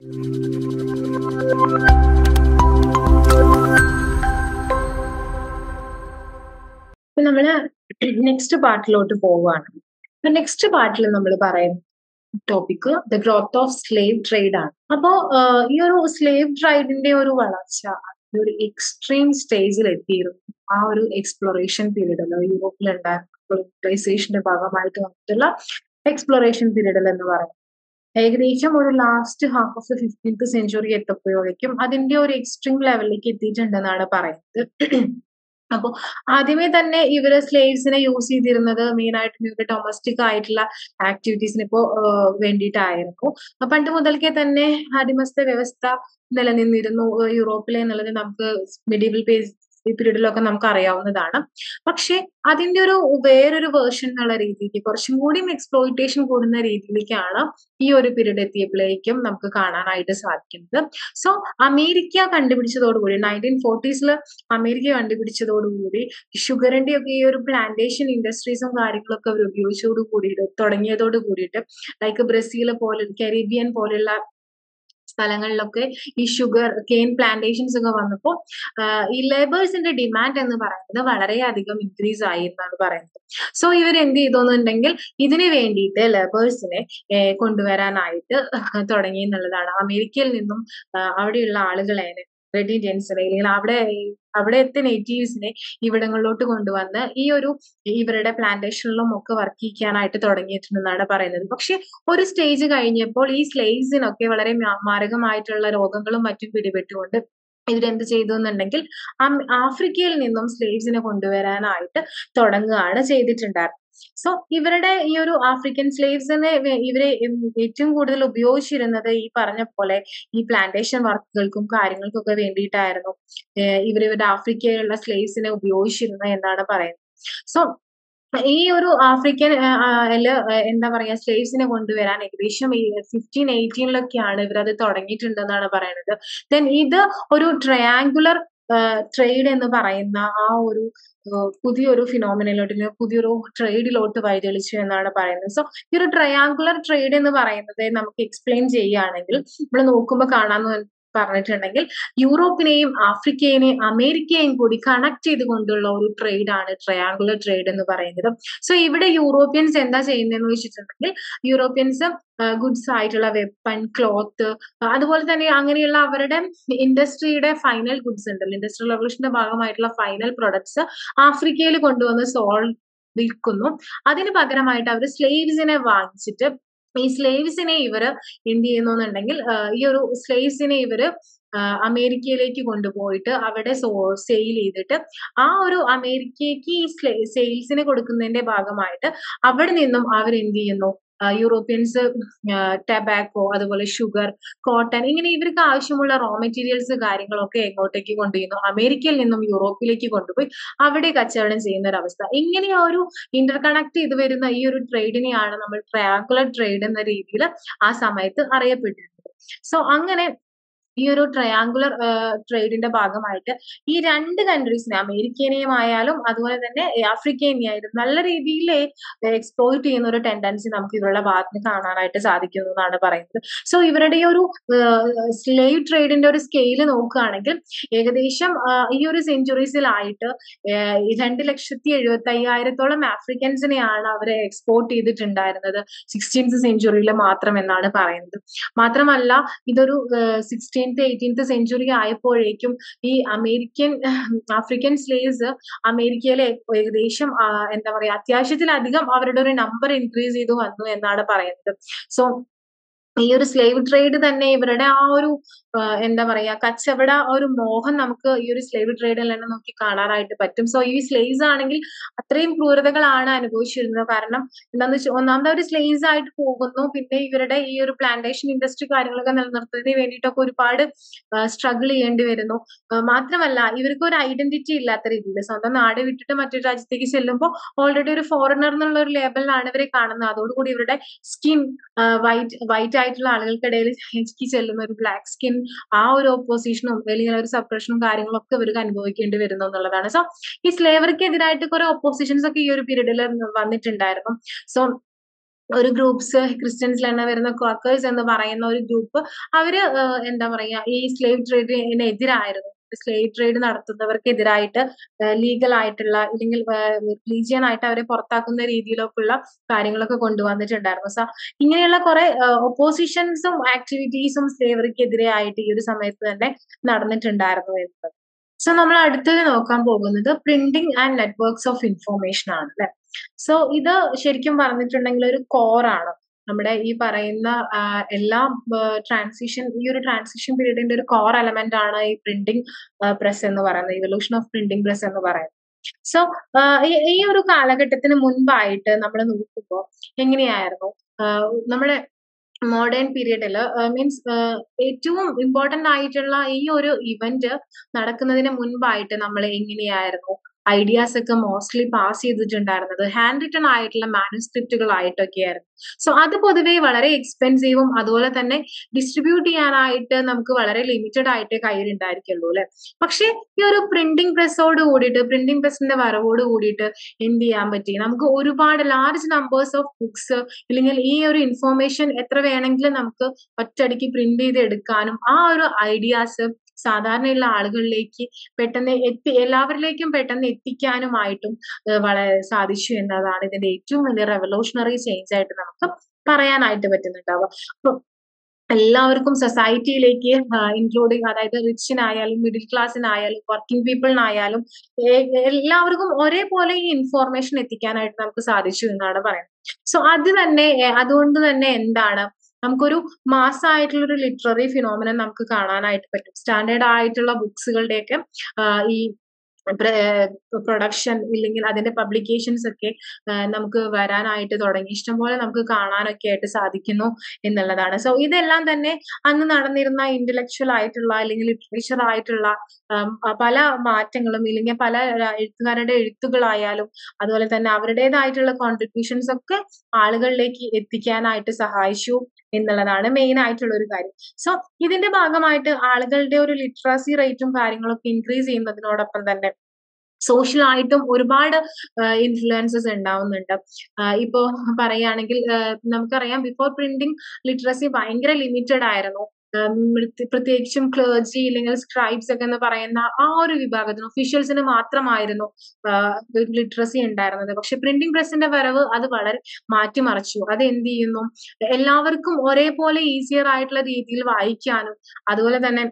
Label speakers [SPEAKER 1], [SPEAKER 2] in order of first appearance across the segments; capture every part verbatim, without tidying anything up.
[SPEAKER 1] ഇപ്പൊ നമ്മള് നെക്സ്റ്റ് പാർട്ടിലോട്ട് പോവുകയാണ്. അപ്പൊ നെക്സ്റ്റ് പാർട്ടിൽ നമ്മൾ പറയുന്ന topic the growth of slave trade ആണ്. അപ്പോ ആഹ് ഈ ഒരു സ്ലേവ് ട്രേഡിന്റെ ഒരു വളർച്ച ഒരു എക്സ്ട്രീം സ്റ്റേജിൽ എത്തിയിരുന്നു. ആ ഒരു എക്സ്പ്ലോറേഷൻ പീരീഡിൽ യൂറോപ്പിലുണ്ടായ കോളനൈസേഷന്റെ ഭാഗമായിട്ട് വന്നിട്ടുള്ള എക്സ്പ്ലോറേഷൻ പീരീഡിൽ എന്ന് പറയുന്നത് ഏകദേശം ഒരു last half of the fifteenth century എത്തപ്പോഴേക്കും അതിന്റെ ഒരു എക്സ്ട്രീം ലെവലിലേക്ക് എത്തിയിട്ടുണ്ടെന്നാണ് പറയുന്നത്. അപ്പൊ ആദ്യമേ തന്നെ ഇവര് സ്ലേവ്സിനെ യൂസ് ചെയ്തിരുന്നത് മെയിൻ ആയിട്ട് ഇവരുടെ ഡൊമസ്റ്റിക് ആയിട്ടുള്ള ആക്ടിവിറ്റീസിന് ഇപ്പോ ആഹ് വേണ്ടിയിട്ടായിരുന്നു. പണ്ട് മുതൽക്കേ തന്നെ അടിമസ്ഥ വ്യവസ്ഥ നിലനിന്നിരുന്നു ഏഹ് യൂറോപ്പിലെ എന്നുള്ളത് നമുക്ക് മിഡീവൽ പേജ് പീരീഡിലൊക്കെ നമുക്ക് അറിയാവുന്നതാണ്. പക്ഷെ അതിന്റെ ഒരു വേറൊരു വേർഷൻ എന്നുള്ള രീതിക്ക് കുറച്ചും കൂടിയും എക്സ്പ്ലോയിറ്റേഷൻ കൂടുന്ന രീതിയിലേക്കാണ് ഈ ഒരു പീരീഡ് എത്തിയപ്പോഴേക്കും നമുക്ക് കാണാനായിട്ട് സാധിക്കുന്നത്. സോ അമേരിക്ക കണ്ടുപിടിച്ചതോടുകൂടി നയൻറ്റീൻ ഫോർട്ടീസിൽ അമേരിക്ക കണ്ടുപിടിച്ചതോടുകൂടി ഷുഗറിന്റെ ഒക്കെ ഈ ഒരു പ്ലാന്റേഷൻ ഇൻഡസ്ട്രീസും കാര്യങ്ങളൊക്കെ അവർ ഉപയോഗിച്ചോട് കൂടിയിട്ട് തുടങ്ങിയതോട് കൂടിയിട്ട് ലൈക്ക് ബ്രസീൽ പോലെ കരീബിയൻ പോലുള്ള സ്ഥലങ്ങളിലൊക്കെ ഈ ഷുഗർ കെയിൻ പ്ലാന്റേഷൻസ് ഒക്കെ വന്നപ്പോൾ ഈ ലേബേഴ്സിന്റെ ഡിമാൻഡ് എന്ന് പറയുന്നത് വളരെയധികം ഇൻക്രീസ് ആയി എന്നാണ് പറയുന്നത്. സോ ഇവർ എന്ത് ചെയ്തോന്നുണ്ടെങ്കിൽ ഇതിന് വേണ്ടിയിട്ട് ലേബേഴ്സിനെ കൊണ്ടുവരാനായിട്ട് തുടങ്ങി എന്നുള്ളതാണ്. അമേരിക്കയിൽ നിന്നും ആഹ് അവിടെയുള്ള ആളുകളെ റെഡ് ഇന്ത്യൻസിനെ അല്ലെങ്കിൽ അവിടെ അവിടുത്തെ നേറ്റീവ്സിനെ ഇവിടങ്ങളിലോട്ട് കൊണ്ടുവന്ന് ഈ ഒരു ഇവരുടെ പ്ലാന്റേഷനിലും ഒക്കെ വർക്ക് ചെയ്യിക്കാനായിട്ട് തുടങ്ങിയിട്ടുണ്ടെന്നാണ് പറയുന്നത്. പക്ഷെ ഒരു സ്റ്റേജ് കഴിഞ്ഞപ്പോൾ ഈ സ്ലേവ്സിനൊക്കെ വളരെ മാരകമായിട്ടുള്ള രോഗങ്ങളും മറ്റും പിടിപെട്ടുകൊണ്ട് ഇവരെന്ത് ചെയ്തു എന്നുണ്ടെങ്കിൽ ആഫ്രിക്കയിൽ നിന്നും സ്ലേവ്സിനെ കൊണ്ടുവരാനായിട്ട് തുടങ്ങുകയാണ് ചെയ്തിട്ടുണ്ടായിരുന്നത്. സോ ഇവരുടെ ഈ ഒരു ആഫ്രിക്കൻ സ്ലേവ്സിനെ ഇവരെ ഏറ്റവും കൂടുതൽ ഉപയോഗിച്ചിരുന്നത് ഈ പറഞ്ഞ പോലെ ഈ പ്ലാന്റേഷൻ വർക്കുകൾക്കും കാര്യങ്ങൾക്കും ഒക്കെ വേണ്ടിയിട്ടായിരുന്നു ഇവർ ഇവരുടെ ആഫ്രിക്കയിലുള്ള സ്ലേവ്സിനെ ഉപയോഗിച്ചിരുന്നത് എന്നാണ് പറയുന്നത്. സോ ഈ ഒരു ആഫ്രിക്കൻ എന്താ പറയാ സ്ലേവ്സിനെ കൊണ്ടുവരാൻ ഏകദേശം ഈ ഫിഫ്റ്റീൻ എയ്റ്റീനിലൊക്കെയാണ് ഇവരത് തുടങ്ങിയിട്ടുണ്ടെന്നാണ് പറയുന്നത്. ദെൻ ഇത് ഒരു ട്രയാങ്കുലർ ട്രേഡ് എന്ന് പറയുന്ന ആ ഒരു പുതിയൊരു ഫിനോമിനയിലോട്ട് പുതിയൊരു ട്രേഡിലോട്ട് വഴിതെളിച്ചു എന്നാണ് പറയുന്നത്. സോ ഈ ഒരു ട്രയാങ്കുലർ ട്രേഡ് എന്ന് പറയുന്നത് നമുക്ക് എക്സ്പ്ലെയിൻ ചെയ്യുകയാണെങ്കിൽ നമ്മൾ നോക്കുമ്പോൾ കാണാന്ന് പറഞ്ഞിട്ടുണ്ടെങ്കിൽ യൂറോപ്പിനെയും ആഫ്രിക്കയെയും അമേരിക്കയെയും കൂടി കണക്ട് ചെയ്തുകൊണ്ടുള്ള ഒരു ട്രേഡ് ആണ് ട്രയാങ്കുലർ ട്രേഡ് എന്ന് പറയുന്നത്. സോ ഇവിടെ യൂറോപ്യൻസ് എന്താ ചെയ്യുന്നതെന്ന് വെച്ചിട്ടുണ്ടെങ്കിൽ യൂറോപ്യൻസ് ഗുഡ്സ് ആയിട്ടുള്ള വെപ്പൺ ക്ലോത്ത് അതുപോലെ തന്നെ അങ്ങനെയുള്ള അവരുടെ ഇൻഡസ്ട്രിയുടെ ഫൈനൽ ഗുഡ്സ് ഉണ്ടല്ലോ ഇൻഡസ്ട്രിയൽ റവല്യൂഷന്റെ ഭാഗമായിട്ടുള്ള ഫൈനൽ പ്രൊഡക്ട്സ് ആഫ്രിക്കയിൽ കൊണ്ടുവന്ന് സോൾ വിൽക്കുന്നു. അതിന് പകരമായിട്ട് അവർ സ്ലേവ്സിനെ വാങ്ങിച്ചിട്ട് ഈ സ്ലേവ്സിനെ ഇവര് എന്ത് ചെയ്യുന്നു എന്നുണ്ടെങ്കിൽ ഈ ഒരു സ്ലേവ്സിനെ ഇവര് അമേരിക്കയിലേക്ക് കൊണ്ടുപോയിട്ട് അവിടെ സെയിൽ ചെയ്തിട്ട് ആ ഒരു അമേരിക്കയ്ക്ക് ഈ സെയിൽസിന് കൊടുക്കുന്നതിന്റെ ഭാഗമായിട്ട് അവിടെ നിന്നും അവർ എന്ത് ചെയ്യുന്നു യൂറോപ്യൻസ് ടബാക്കോ അതുപോലെ ഷുഗർ കോട്ടൺ ഇങ്ങനെ ഇവർക്ക് ആവശ്യമുള്ള റോ മെറ്റീരിയൽസ് കാര്യങ്ങളൊക്കെ എങ്ങോട്ടേക്ക് കൊണ്ടുപോയിരുന്നു അമേരിക്കയിൽ നിന്നും യൂറോപ്പിലേക്ക് കൊണ്ടുപോയി അവിടെ കച്ചവടം ചെയ്യുന്ന ഒരു അവസ്ഥ. ഇങ്ങനെ ഒരു ഇന്റർ കണക്ട് ചെയ്ത് വരുന്ന ഈ ഒരു ട്രേഡിനെയാണ് നമ്മൾ ട്രയാങ്കുലർ ട്രേഡ് എന്ന രീതിയിൽ ആ സമയത്ത് അറിയപ്പെട്ടിരുന്നത്. സോ അങ്ങനെ ഈ ഒരു ട്രയാങ്കുലർ ട്രേഡിന്റെ ഭാഗമായിട്ട് ഈ രണ്ട് കൺട്രീസിനെ അമേരിക്കനെയും ആയാലും അതുപോലെ തന്നെ ആഫ്രിക്കനെയും ആയാലും നല്ല രീതിയിൽ എക്സ്പ്ലോയിറ്റ് ചെയ്യുന്ന ഒരു ടെൻഡൻസി നമുക്ക് ഇവരുടെ ഭാഗത്ത് നിന്ന് കാണാനായിട്ട് സാധിക്കുന്നു എന്നാണ് പറയുന്നത്. സോ ഇവരുടെ ഒരു സ്ലേവ് ട്രേഡിന്റെ ഒരു സ്കെയില് നോക്കുകയാണെങ്കിൽ ഏകദേശം ഈ ഒരു സെഞ്ചുറീസിലായിട്ട് രണ്ട് ലക്ഷത്തി എഴുപത്തി അയ്യായിരത്തോളം ആഫ്രിക്കൻസിനെയാണ് അവരെ എക്സ്പോർട്ട് ചെയ്തിട്ടുണ്ടായിരുന്നത് സിക്സ്റ്റീൻത് സെഞ്ചുറിയിൽ മാത്രം എന്നാണ് പറയുന്നത്. മാത്രമല്ല ഇതൊരു സിക്സ്റ്റീൻത് എയ്റ്റീൻത് സെഞ്ചുറി ആയപ്പോഴേക്കും ഈ അമേരിക്കൻ ആഫ്രിക്കൻ സ്ലേവ്സ് അമേരിക്കയിലെ ഏകദേശം എന്താ പറയാ അത്യാവശ്യത്തിലധികം അവരുടെ ഒരു നമ്പർ ഇൻക്രീസ് ചെയ്തു വന്നു എന്നാണ് പറയുന്നത്. സോ ഈ ഒരു സ്ലേവ് ട്രേഡ് തന്നെ ഇവരുടെ ആ ഒരു എന്താ പറയാ കച്ചവട ഒരു മോഹം നമുക്ക് ഈ ഒരു സ്ലേവ് ട്രേഡിൽ തന്നെ നോക്കി കാണാനായിട്ട് പറ്റും. സോ ഈ സ്ലേവ്സ് ആണെങ്കിൽ അത്രയും ക്രൂരതകളാണ് അനുഭവിച്ചിരുന്നത്. കാരണം എന്താന്ന് വെച്ചാൽ ഒന്നാമത് അവർ സ്ലേവ്സ് ആയിട്ട് പോകുന്നു, പിന്നെ ഇവരുടെ ഈ ഒരു പ്ലാന്റേഷൻ ഇൻഡസ്ട്രി കാര്യങ്ങളൊക്കെ നിലനിർത്തുന്നതിന് വേണ്ടിയിട്ടൊക്കെ ഒരുപാട് സ്ട്രഗിൾ ചെയ്യേണ്ടി വരുന്നു. മാത്രമല്ല ഇവർക്ക് ഒരു ഐഡന്റിറ്റി ഇല്ലാത്ത രീതിയിൽ സ്വന്തം നാട് വിട്ടിട്ട് മറ്റൊരു രാജ്യത്തേക്ക് ചെല്ലുമ്പോൾ ഓൾറെഡി ഒരു ഫോറിനർ എന്നുള്ള ഒരു ലേബലിലാണ് ഇവരെ കാണുന്നത്. അതോടുകൂടി ഇവരുടെ സ്കിൻ വൈറ്റ് വൈറ്റ് ആയിട്ടുള്ള ആളുകൾക്കിടയിൽ എനിക്ക് ചെല്ലുന്ന ഒരു ബ്ലാക്ക് സ്കിൻ ആ ഒരു ഓപ്പോസിഷനും അല്ലെങ്കിൽ ഒരു സപ്രഷനും കാര്യങ്ങളൊക്കെ ഇവർക്ക് അനുഭവിക്കേണ്ടി വരുന്നു എന്നുള്ളതാണ്. സോ ഈ സ്ലേവർക്ക് എതിരായിട്ട് കുറെ ഓപ്പോസിഷൻസ് ഒക്കെ ഈ ഒരു പീരീഡിൽ വന്നിട്ടുണ്ടായിരുന്നു. സോ ഒരു ഗ്രൂപ്പ്സ് ക്രിസ്ത്യൻസിൽ തന്നെ വരുന്ന ക്വാക്കേഴ്സ് എന്ന് പറയുന്ന ഒരു ഗ്രൂപ്പ് അവര് എന്താ പറയാ ഈ സ്ലേവ് ട്രേഡിനെതിരായിരുന്നു. സ്ലേവ് ട്രേഡ് നടത്തുന്നവർക്കെതിരായിട്ട് ലീഗൽ ആയിട്ടുള്ള അല്ലെങ്കിൽ റിലീജിയൻ ആയിട്ട് അവരെ പുറത്താക്കുന്ന രീതിയിലൊക്കെയുള്ള കാര്യങ്ങളൊക്കെ കൊണ്ടുവന്നിട്ടുണ്ടായിരുന്നു. സോ ഇങ്ങനെയുള്ള കുറെ ഒപ്പോസിഷൻസും ആക്ടിവിറ്റീസും സ്ലേവറിക്കെതിരെ ആയിട്ട് ഈ ഒരു സമയത്ത് തന്നെ നടന്നിട്ടുണ്ടായിരുന്നു എന്നത്. സോ നമ്മൾ അടുത്തത് നോക്കാൻ പോകുന്നത് printing and networks of information ആണ് അല്ലെ. സോ ഇത് ശരിക്കും പറഞ്ഞിട്ടുണ്ടെങ്കിൽ ഒരു കോറാണ്. നമ്മുടെ ഈ പറയുന്ന എല്ലാ ട്രാൻസിഷൻ ഈ ഒരു ട്രാൻസിഷൻ പീരീഡിന്റെ ഒരു കോർ എലമെന്റ് ആണ് ഈ പ്രിന്റിംഗ് പ്രസ് എന്ന് പറയുന്നത്, ഇവല്യൂഷൻ ഓഫ് പ്രിന്റിംഗ് പ്രസ് എന്ന് പറയുന്നത്. സോ ഈ ഒരു കാലഘട്ടത്തിന് മുൻപായിട്ട് നമ്മൾ നോക്കുമ്പോൾ എങ്ങനെയായിരുന്നു നമ്മുടെ മോഡേൺ പീരീഡിൽ മീൻസ് ഏറ്റവും ഇമ്പോർട്ടന്റ് ആയിട്ടുള്ള ഈ ഒരു ഇവന്റ് നടക്കുന്നതിന് മുൻപായിട്ട് നമ്മൾ എങ്ങനെയായിരുന്നു ഐഡിയാസ് ഒക്കെ മോസ്റ്റ്ലി പാസ് ചെയ്തിട്ടുണ്ടായിരുന്നത് ഹാൻഡ് റിട്ടൺ ആയിട്ടുള്ള മാനുസ്ക്രിപ്റ്റുകൾ ആയിട്ടൊക്കെയായിരുന്നു. സോ അത് പൊതുവേ വളരെ എക്സ്പെൻസീവും അതുപോലെ തന്നെ ഡിസ്ട്രിബ്യൂട്ട് ചെയ്യാനായിട്ട് നമുക്ക് വളരെ ലിമിറ്റഡ് ആയിട്ട് കയ്യിലുണ്ടായിരിക്കുള്ളൂ അല്ലെ. പക്ഷെ ഈ ഒരു പ്രിന്റിംഗ് പ്രസ്സോട് കൂടിയിട്ട് പ്രിന്റിംഗ് പ്രസിന്റെ വരവോട് കൂടിയിട്ട് എന്ത് ചെയ്യാൻ പറ്റി, നമുക്ക് ഒരുപാട് ലാർജ് നമ്പേഴ്സ് ഓഫ് ബുക്സ് ഇല്ലെങ്കിൽ ഈ ഒരു ഇൻഫോർമേഷൻ എത്ര വേണമെങ്കിലും നമുക്ക് ഒറ്റയടിക്ക് പ്രിന്റ് ചെയ്ത് എടുക്കാനും ആ ഒരു ഐഡിയാസ് സാധാരണയുള്ള ആളുകളിലേക്ക് പെട്ടെന്ന് എത്തി എല്ലാവരിലേക്കും പെട്ടെന്ന് എത്തിക്കാനുമായിട്ടും വളരെ സാധിച്ചു എന്നതാണ് ഇതിന്റെ ഏറ്റവും വലിയ റെവല്യൂഷണറി ചേഞ്ച് ആയിട്ട് നമുക്ക് പറയാനായിട്ട് പറ്റുന്നുണ്ടാവുക. അപ്പൊ എല്ലാവർക്കും സൊസൈറ്റിയിലേക്ക് ഇൻക്ലൂഡിങ് അതായത് റിച്ചിനായാലും മിഡിൽ ക്ലാസ്സിനായാലും വർക്കിംഗ് പീപ്പിളിനായാലും എല്ലാവർക്കും ഒരേപോലെ ഈ ഇൻഫോർമേഷൻ എത്തിക്കാനായിട്ട് നമുക്ക് സാധിച്ചു എന്നാണ് പറയുന്നത്. സോ അത് തന്നെ അതുകൊണ്ട് തന്നെ എന്താണ് നമുക്കൊരു മാസമായിട്ടുള്ള ഒരു ലിറ്റററി ഫിനോമിനൻ നമുക്ക് കാണാനായിട്ട് പറ്റും. സ്റ്റാൻഡേർഡ് ആയിട്ടുള്ള ബുക്സുകളുടെയൊക്കെ ഈ പ്രൊഡക്ഷൻ ഇല്ലെങ്കിൽ അതിന്റെ പബ്ലിക്കേഷൻസ് ഒക്കെ നമുക്ക് വരാനായിട്ട് തുടങ്ങി, ഇഷ്ടംപോലെ നമുക്ക് കാണാനൊക്കെ ആയിട്ട് സാധിക്കുന്നു എന്നുള്ളതാണ്. സോ ഇതെല്ലാം തന്നെ അന്ന് നടന്നിരുന്ന ഇന്റലക്ച്വൽ ആയിട്ടുള്ള അല്ലെങ്കിൽ ലിറ്ററേച്ചർ ആയിട്ടുള്ള പല മാറ്റങ്ങളും ഇല്ലെങ്കിൽ പല എഴുത്തുകാരുടെ എഴുത്തുകളായാലും അതുപോലെ തന്നെ അവരുടേതായിട്ടുള്ള കോൺട്രിബ്യൂഷൻസ് ഒക്കെ ആളുകളിലേക്ക് എത്തിക്കാനായിട്ട് സഹായിച്ചു എന്നുള്ളതാണ് മെയിൻ ആയിട്ടുള്ള ഒരു കാര്യം. സോ ഇതിന്റെ ഭാഗമായിട്ട് ആളുകളുടെ ഒരു ലിറ്ററസി റേറ്റും കാര്യങ്ങളൊക്കെ ഇൻക്രീസ് ചെയ്യുന്നതിനോടൊപ്പം തന്നെ സോഷ്യൽ ആയിട്ടും ഒരുപാട് ഇൻഫ്ലുവൻസസ് ഉണ്ടാവുന്നുണ്ട്. ഇപ്പോ പറയുകയാണെങ്കിൽ നമുക്കറിയാം ബിഫോർ പ്രിന്റിംഗ് ലിറ്ററസി ഭയങ്കര ലിമിറ്റഡ് ആയിരുന്നു. പ്രത്യേകിച്ചും ക്ലർജി അല്ലെങ്കിൽ സ്ക്രൈബ്സ് ഒക്കെ എന്ന് പറയുന്ന ആ ഒരു വിഭാഗത്തിന് ഒഫീഷ്യൽസിന് മാത്രമായിരുന്നു ലിറ്ററസി ഉണ്ടായിരുന്നത്. പക്ഷെ പ്രിന്റിംഗ് പ്രസിന്റെ വരവ് അത് വളരെ മാറ്റിമറിച്ചു. അത് എന്ത് ചെയ്യുന്നു, എല്ലാവർക്കും ഒരേപോലെ ഈസിയർ ആയിട്ടുള്ള രീതിയിൽ വായിക്കാനും അതുപോലെ തന്നെ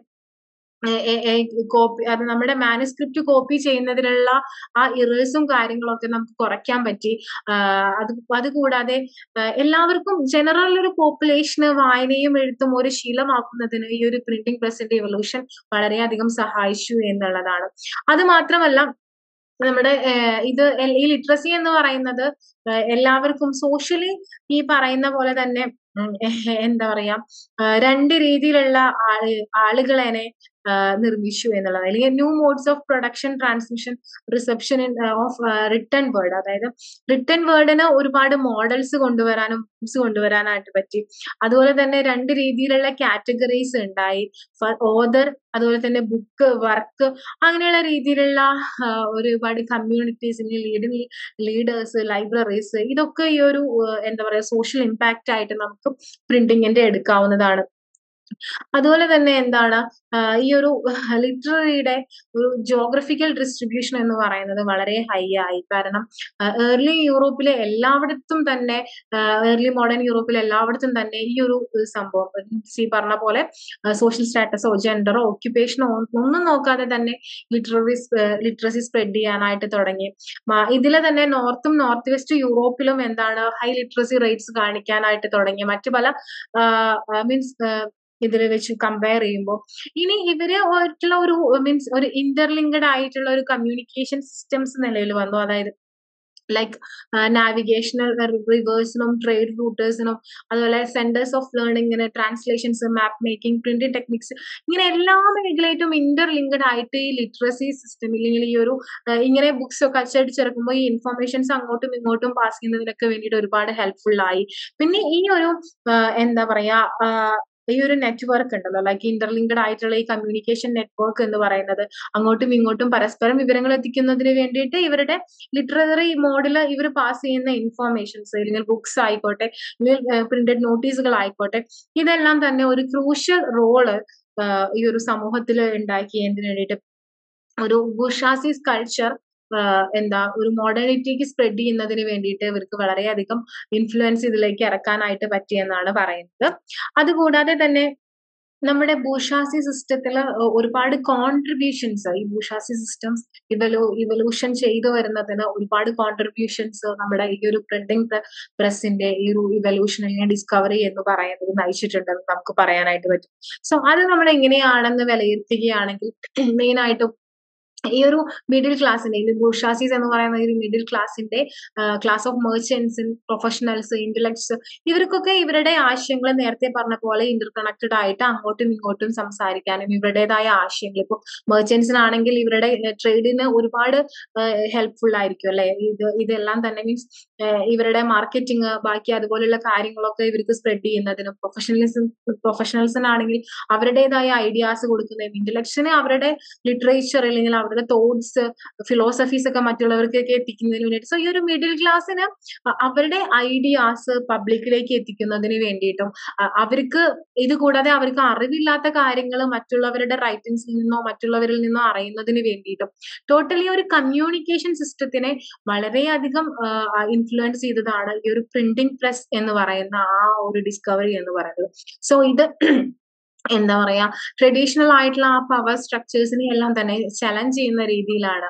[SPEAKER 1] കോപ്പി അത് നമ്മുടെ മാനുസ്ക്രിപ്റ്റ് കോപ്പി ചെയ്യുന്നതിലുള്ള ആ ഇറേഴ്സും കാര്യങ്ങളൊക്കെ നമുക്ക് കുറയ്ക്കാൻ പറ്റി. അത് അതുകൂടാതെ എല്ലാവർക്കും ജനറൽ ഒരു പോപ്പുലേഷന് വായനയും എഴുത്തും ഒരു ശീലമാക്കുന്നതിന് ഈ ഒരു പ്രിന്റിംഗ് പ്രസിന്റെ ഇവല്യൂഷൻ വളരെയധികം സഹായിച്ചു എന്നുള്ളതാണ്. അത് മാത്രമല്ല നമ്മുടെ ഇത് ഈ ലിറ്ററസി എന്ന് പറയുന്നത് എല്ലാവർക്കും സോഷ്യലി ഈ പറയുന്ന പോലെ തന്നെ എന്താ പറയാ രണ്ട് രീതിയിലുള്ള ആള് ആളുകളെ നിർമ്മിച്ചു എന്നുള്ളത്, അല്ലെങ്കിൽ new modes of production transmission reception of written word, അതായത് റിട്ടൺ വേർഡിന് ഒരുപാട് മോഡൽസ് കൊണ്ടുവരാനും ബുക്സ് കൊണ്ടുവരാനായിട്ട് പറ്റി. അതുപോലെ തന്നെ രണ്ട് രീതിയിലുള്ള കാറ്റഗറീസ് ഉണ്ടായി, ഓതർ അതുപോലെ തന്നെ ബുക്ക് വർക്ക്, അങ്ങനെയുള്ള രീതിയിലുള്ള ഒരുപാട് കമ്മ്യൂണിറ്റീസ് ലീഡിങ് ലീഡേഴ്സ് ലൈബ്രറീസ്, ഇതൊക്കെ ഈ ഒരു എന്താ പറയാ സോഷ്യൽ ഇമ്പാക്റ്റ് ആയിട്ട് നമുക്ക് പ്രിന്റിങ്ങിന്റെ എടുക്കാവുന്നതാണ്. അതുപോലെ തന്നെ എന്താണ് ഈ ഒരു ലിറ്റററിയുടെ ഒരു ജോഗ്രഫിക്കൽ ഡിസ്ട്രിബ്യൂഷൻ എന്ന് പറയുന്നത് വളരെ ഹൈ ആയി. കാരണം ഏർലി യൂറോപ്പിലെ എല്ലായിടത്തും തന്നെ ഏർലി മോഡേൺ യൂറോപ്പിലെ എല്ലായിടത്തും തന്നെ ഈ ഒരു സംഭവം സി പറഞ്ഞ പോലെ സോഷ്യൽ സ്റ്റാറ്റസോ ജെൻഡറോ ഓക്യുപ്പേഷനോ ഒന്നും നോക്കാതെ തന്നെ ലിറ്റററി ലിറ്ററസി സ്പ്രെഡ് ചെയ്യാനായിട്ട് തുടങ്ങി. ഇതിലെ തന്നെ നോർത്തും നോർത്ത് വെസ്റ്റ് യൂറോപ്പിലും എന്താണ് ഹൈ ലിറ്ററസി റേറ്റ്സ് കാണിക്കാനായിട്ട് തുടങ്ങി മറ്റു പല മീൻസ് ഇതിൽ വെച്ച് കമ്പയർ ചെയ്യുമ്പോൾ. ഇനി ഇവര് ആയിട്ടുള്ള ഒരു മീൻസ് ഒരു ഇന്റർലിങ്ക്ഡ് ആയിട്ടുള്ള ഒരു കമ്മ്യൂണിക്കേഷൻ സിസ്റ്റംസ് നിലവിൽ വന്നു. അതായത് ലൈക്ക് നാവിഗേഷണൽ റിവേഴ്സിനും ട്രേഡ് റൂട്ടേഴ്സിനും അതുപോലെ സെന്റേഴ്സ് ഓഫ് ലേണിംഗിന് translations map making printing techniques, ഇങ്ങനെ എല്ലാ മേഖലയായിട്ടും ഇന്റർലിങ്ക്ഡ് ആയിട്ട് ഈ ലിറ്ററസി സിസ്റ്റം ഇല്ലെങ്കിൽ ഈ ഒരു ഇങ്ങനെ ബുക്സ് ഒക്കെ അച്ചടിച്ചിറക്കുമ്പോൾ ഈ ഇൻഫർമേഷൻസ് അങ്ങോട്ടും ഇങ്ങോട്ടും പാസ് ചെയ്യുന്നതിനൊക്കെ വേണ്ടിയിട്ട് ഒരുപാട് ഹെൽപ്ഫുൾ ആയി. പിന്നെ ഈ ഒരു എന്താ പറയാ ഈ ഒരു നെറ്റ്വർക്ക് ഉണ്ടല്ലോ, ലൈക്ക് ഇന്റർലിങ്ക്ഡ് ആയിട്ടുള്ള ഈ കമ്മ്യൂണിക്കേഷൻ നെറ്റ്വർക്ക് എന്ന് പറയുന്നത് അങ്ങോട്ടും ഇങ്ങോട്ടും പരസ്പരം വിവരങ്ങൾ എത്തിക്കുന്നതിന് വേണ്ടിയിട്ട് ഇവരുടെ ലിറ്റററി മോഡിൽ ഇവർ പാസ് ചെയ്യുന്ന ഇൻഫോർമേഷൻസ്, അല്ലെങ്കിൽ ബുക്സ് ആയിക്കോട്ടെ, അല്ലെങ്കിൽ പ്രിന്റഡ് നോട്ടീസുകൾ ആയിക്കോട്ടെ, ഇതെല്ലാം തന്നെ ഒരു ക്രൂഷ്യൽ റോള് ഈ ഒരു സമൂഹത്തിൽ ഉണ്ടാക്കിയതിന് വേണ്ടിയിട്ട് ഒരു ബുർഷാസിസ് കൾച്ചർ എന്താ ഒരു മോഡേണിറ്റിക്ക് സ്പ്രെഡ് ചെയ്യുന്നതിന് വേണ്ടിയിട്ട് ഇവർക്ക് വളരെയധികം ഇൻഫ്ലുവൻസ് ഇതിലേക്ക് ഇറക്കാനായിട്ട് പറ്റിയെന്നാണ് പറയുന്നത്. അതുകൂടാതെ തന്നെ നമ്മുടെ ബൂർഷാസി സിസ്റ്റത്തിൽ ഒരുപാട് കോൺട്രിബ്യൂഷൻസ്, ഈ ബൂർഷാസി സിസ്റ്റംസ് ഇവലൂ ഇവല്യൂഷൻ ചെയ്തു വരുന്നതിന് ഒരുപാട് കോൺട്രിബ്യൂഷൻസ് നമ്മുടെ ഈ ഒരു പ്രിന്റിംഗ് പ്രസിന്റെ ഈ ഒരു ഇവല്യൂഷൻ അല്ലെങ്കിൽ ഡിസ്കവറി എന്ന് പറയുന്നത് നയിച്ചിട്ടുണ്ടെന്ന് നമുക്ക് പറയാനായിട്ട് പറ്റും. സോ അത് നമ്മൾ എങ്ങനെയാണെന്ന് വിലയിരുത്തുകയാണെങ്കിൽ മെയിൻ ആയിട്ടും ഈ ഒരു മിഡിൽ ക്ലാസിന്റെ, ഈ ബൂർഷാസീസ് എന്ന് പറയുന്ന ഒരു മിഡിൽ ക്ലാസിന്റെ class of merchants, professionals, intellects, ഇവർക്കൊക്കെ ഇവരുടെ ആശയങ്ങൾ നേരത്തെ പറഞ്ഞ പോലെ ഇന്റർ കണക്റ്റഡ് ആയിട്ട് അങ്ങോട്ടും ഇങ്ങോട്ടും സംസാരിക്കാനും ഇവരുടേതായ ആശയങ്ങൾ, ഇപ്പൊ മെർച്ചൻസിനാണെങ്കിൽ ഇവരുടെ ട്രേഡിന് ഒരുപാട് ഹെൽപ്ഫുൾ ആയിരിക്കും അല്ലെ. ഇത് ഇതെല്ലാം തന്നെ മീൻസ് ഇവരുടെ മാർക്കറ്റിംഗ്, ബാക്കി അതുപോലുള്ള കാര്യങ്ങളൊക്കെ ഇവർക്ക് സ്പ്രെഡ് ചെയ്യുന്നതിനും, പ്രൊഫഷണലിസം പ്രൊഫഷണൽസിനാണെങ്കിൽ അവരുടേതായ ഐഡിയാസ് കൊടുക്കുന്നതിനും, ഇന്റലക്ട്സിന് അവരുടെ ലിറ്ററേച്ചർ അല്ലെങ്കിൽ അവരുടെ തോട്ട്സ്, ഫിലോസഫീസ് ഒക്കെ മറ്റുള്ളവർക്കൊക്കെ എത്തിക്കുന്നതിന് വേണ്ടിയിട്ട്. സോ ഈ ഒരു മിഡിൽ ക്ലാസ്സിന് അവരുടെ ഐഡിയാസ് പബ്ലിക്കിലേക്ക് എത്തിക്കുന്നതിന് വേണ്ടിയിട്ടും, അവർക്ക് ഇത് കൂടാതെ അവർക്ക് അറിവില്ലാത്ത കാര്യങ്ങൾ മറ്റുള്ളവരുടെ റൈറ്റിംഗ്സിൽ നിന്നോ മറ്റുള്ളവരിൽ നിന്നോ അറിയുന്നതിന് വേണ്ടിയിട്ടും ടോട്ടലി ഒരു കമ്മ്യൂണിക്കേഷൻ സിസ്റ്റത്തിനെ വളരെയധികം ഇൻഫ്ലുവൻസ് ചെയ്തതാണ് ഈ ഒരു പ്രിന്റിംഗ് പ്രസ് എന്ന് പറയുന്ന ആ ഒരു ഡിസ്കവറി എന്ന് പറയുന്നത്. സോ ഇത് എന്താ പറയാ, ട്രഡീഷണൽ ആയിട്ടുള്ള ആ പവർ സ്ട്രക്ചേഴ്സിനെ എല്ലാം തന്നെ ചലഞ്ച് ചെയ്യുന്ന രീതിയിലാണ്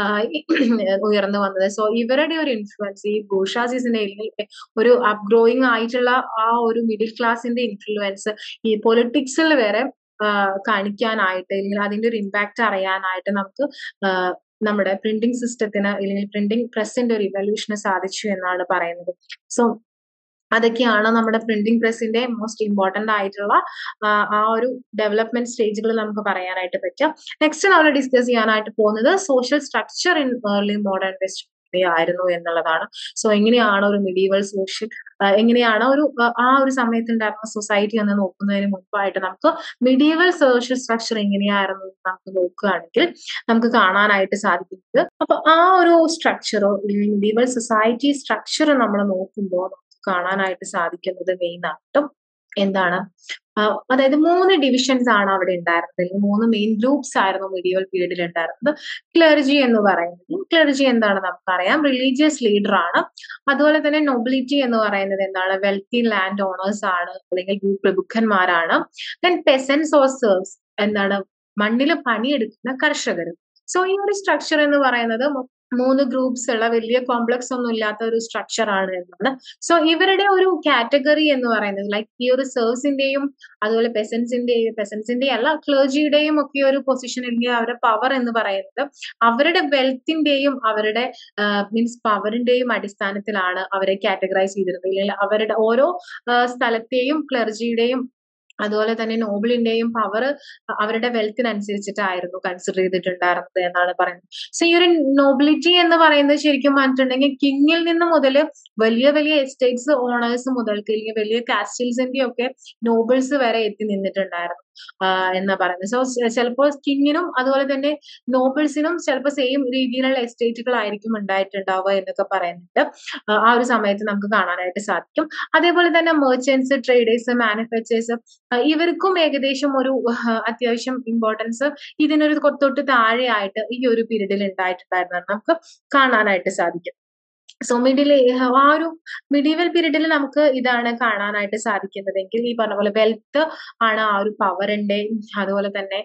[SPEAKER 1] ഉയർന്നു വന്നത്. സോ ഇവരുടെ ഒരു ഇൻഫ്ലുവൻസ് ഈ ബൂർഷാസിന്റെ ഒരു അപ്ഗ്രോയിങ് ആയിട്ടുള്ള ആ ഒരു മിഡിൽ ക്ലാസിന്റെ ഇൻഫ്ലുവൻസ് ഈ പൊളിറ്റിക്സിൽ വരെ കാണിക്കാനായിട്ട്, അല്ലെങ്കിൽ അതിന്റെ ഒരു ഇമ്പാക്ട് അറിയാനായിട്ട് നമുക്ക് നമ്മുടെ പ്രിന്റിംഗ് സിസ്റ്റത്തിന് അല്ലെങ്കിൽ പ്രിന്റിംഗ് പ്രസിന്റെ ഒരു ഇവല്യൂഷന് സാധിച്ചു എന്നാണ് പറയുന്നത്. സോ അതൊക്കെയാണ് നമ്മുടെ പ്രിന്റിംഗ് പ്രസിന്റെ മോസ്റ്റ് ഇമ്പോർട്ടന്റ് ആയിട്ടുള്ള ആ ഒരു ഡെവലപ്മെന്റ് സ്റ്റേജുകൾ നമുക്ക് പറയാനായിട്ട് പറ്റും. നെക്സ്റ്റ് നമ്മൾ ഡിസ്കസ് ചെയ്യാനായിട്ട് പോകുന്നത് social structure in early modern west ആയിരുന്നു എന്നുള്ളതാണ്. സോ എങ്ങനെയാണ് ഒരു മിഡീവൽ സോഷ്യൽ, എങ്ങനെയാണ് ഒരു ആ ഒരു സമയത്ത് ഉണ്ടായിരുന്ന സൊസൈറ്റി എന്ന് നോക്കുന്നതിന് മുൻപായിട്ട് നമുക്ക് മിഡീവൽ സോഷ്യൽ സ്ട്രക്ചർ എങ്ങനെയായിരുന്നു നമുക്ക് നോക്കുകയാണെങ്കിൽ നമുക്ക് കാണാനായിട്ട് സാധിക്കുന്നത്. അപ്പൊ ആ ഒരു സ്ട്രക്ചറോ മിഡീവൽ സൊസൈറ്റി സ്ട്രക്ചർ നമ്മൾ നോക്കുമ്പോൾ കാണാനായിട്ട് സാധിക്കുന്നത് മെയിൻ ആയിട്ടും എന്താണ്, അതായത് മൂന്ന് ഡിവിഷൻസ് ആണ് അവിടെ ഉണ്ടായിരുന്നത്, മൂന്ന് മെയിൻ ഗ്രൂപ്പ്സ് ആയിരുന്നു മീഡിയൽ പീരീഡിൽ ഉണ്ടായിരുന്നത്. ക്ലർജി എന്ന് പറയുന്നത്, ക്ലർജി എന്താണ് നമുക്കറിയാം, റിലീജിയസ് ലീഡർ ആണ്. അതുപോലെ തന്നെ നൊബിലിറ്റി എന്ന് പറയുന്നത് എന്താണ്, വെൽത്തി ലാൻഡ് ഓണേഴ്സ് ആണ്, അല്ലെങ്കിൽ പ്രഭുക്കന്മാരാണ്. ദെൻ പെസൻസ് ഓർ സെർവ്സ്, എന്താണ് മണ്ണിൽ പണിയെടുക്കുന്ന കർഷകർ. സോ ഈ ഒരു സ്ട്രക്ചർ എന്ന് പറയുന്നത് മൂന്ന് ഗ്രൂപ്പ്സ് ഉള്ള വലിയ കോംപ്ലക്സ് ഒന്നും ഇല്ലാത്ത ഒരു സ്ട്രക്ചർ ആണ് എന്നാണ്. സോ ഇവരുടെ ഒരു കാറ്റഗറി എന്ന് പറയുന്നത് ലൈക്ക് ഈ ഒരു സെർവ്സിന്റെയും അതുപോലെ പെസൻസിന്റെയും പെസൻസിന്റെയും അല്ല ക്ലർജിയുടെയും ഒക്കെ ഒരു പൊസിഷൻ അല്ലെങ്കിൽ അവരുടെ പവർ എന്ന് പറയുന്നത് അവരുടെ വെൽത്തിന്റെയും അവരുടെ മീൻസ് പവറിന്റെയും അടിസ്ഥാനത്തിലാണ് അവരെ കാറ്റഗറൈസ് ചെയ്തിരുന്നത്. അല്ലെങ്കിൽ അവരുടെ ഓരോ സ്ഥലത്തെയും ക്ലർജിയുടെയും അതുപോലെ തന്നെ നോബിളിന്റെയും പവർ അവരുടെ വെൽത്തിനനുസരിച്ചിട്ടായിരുന്നു കൺസിഡർ ചെയ്തിട്ടുണ്ടായിരുന്നത് എന്നാണ് പറയുന്നത്. സോ ഈ ഒരു നോബിലിറ്റി എന്ന് പറയുന്നത് ശരിക്കും പറഞ്ഞിട്ടുണ്ടെങ്കിൽ കിങ്ങിൽ നിന്ന് മുതൽ വലിയ വലിയ എസ്റ്റേറ്റ്സ് ഓണേഴ്സ് മുതൽക്ക് അല്ലെങ്കിൽ വലിയ കാസ്റ്റൽസിന്റെ ഒക്കെ നോബിൾസ് വരെ എത്തി നിന്നിട്ടുണ്ടായിരുന്നു എന്നാ പറയുന്നത്. സോ ചിലപ്പോൾ കിങ്ങിനും അതുപോലെ തന്നെ നോബിൾസിനും ചിലപ്പോൾ സെയിം രീതിയിലുള്ള എസ്റ്റേറ്റുകൾ ആയിരിക്കും ഉണ്ടായിട്ടുണ്ടാവുക എന്നൊക്കെ പറയുന്നുണ്ട്. ആ ഒരു സമയത്ത് നമുക്ക് കാണാനായിട്ട് സാധിക്കും. അതേപോലെ തന്നെ മെർച്ചൻസ്, ട്രേഡേഴ്സ്, മാനുഫാക്ചേഴ്സ് ഇവർക്കും ഏകദേശം ഒരു അത്യാവശ്യം ഇമ്പോർട്ടൻസ് ഇതിനൊരു തൊട്ട് താഴെയായിട്ട് ഈ ഒരു പീരീഡിൽ ഉണ്ടായിട്ടുണ്ടായിരുന്നെന്ന് നമുക്ക് കാണാനായിട്ട് സാധിക്കും. സോ മിഡിൽ ആ ഒരു മിഡീവൽ പീരീഡിൽ നമുക്ക് ഇതാണ് കാണാനായിട്ട് സാധിക്കുന്നതെങ്കിൽ ഈ പറഞ്ഞ പോലെ വെൽത്ത് ആണ് ആ ഒരു പവറിന്റെയും അതുപോലെ തന്നെ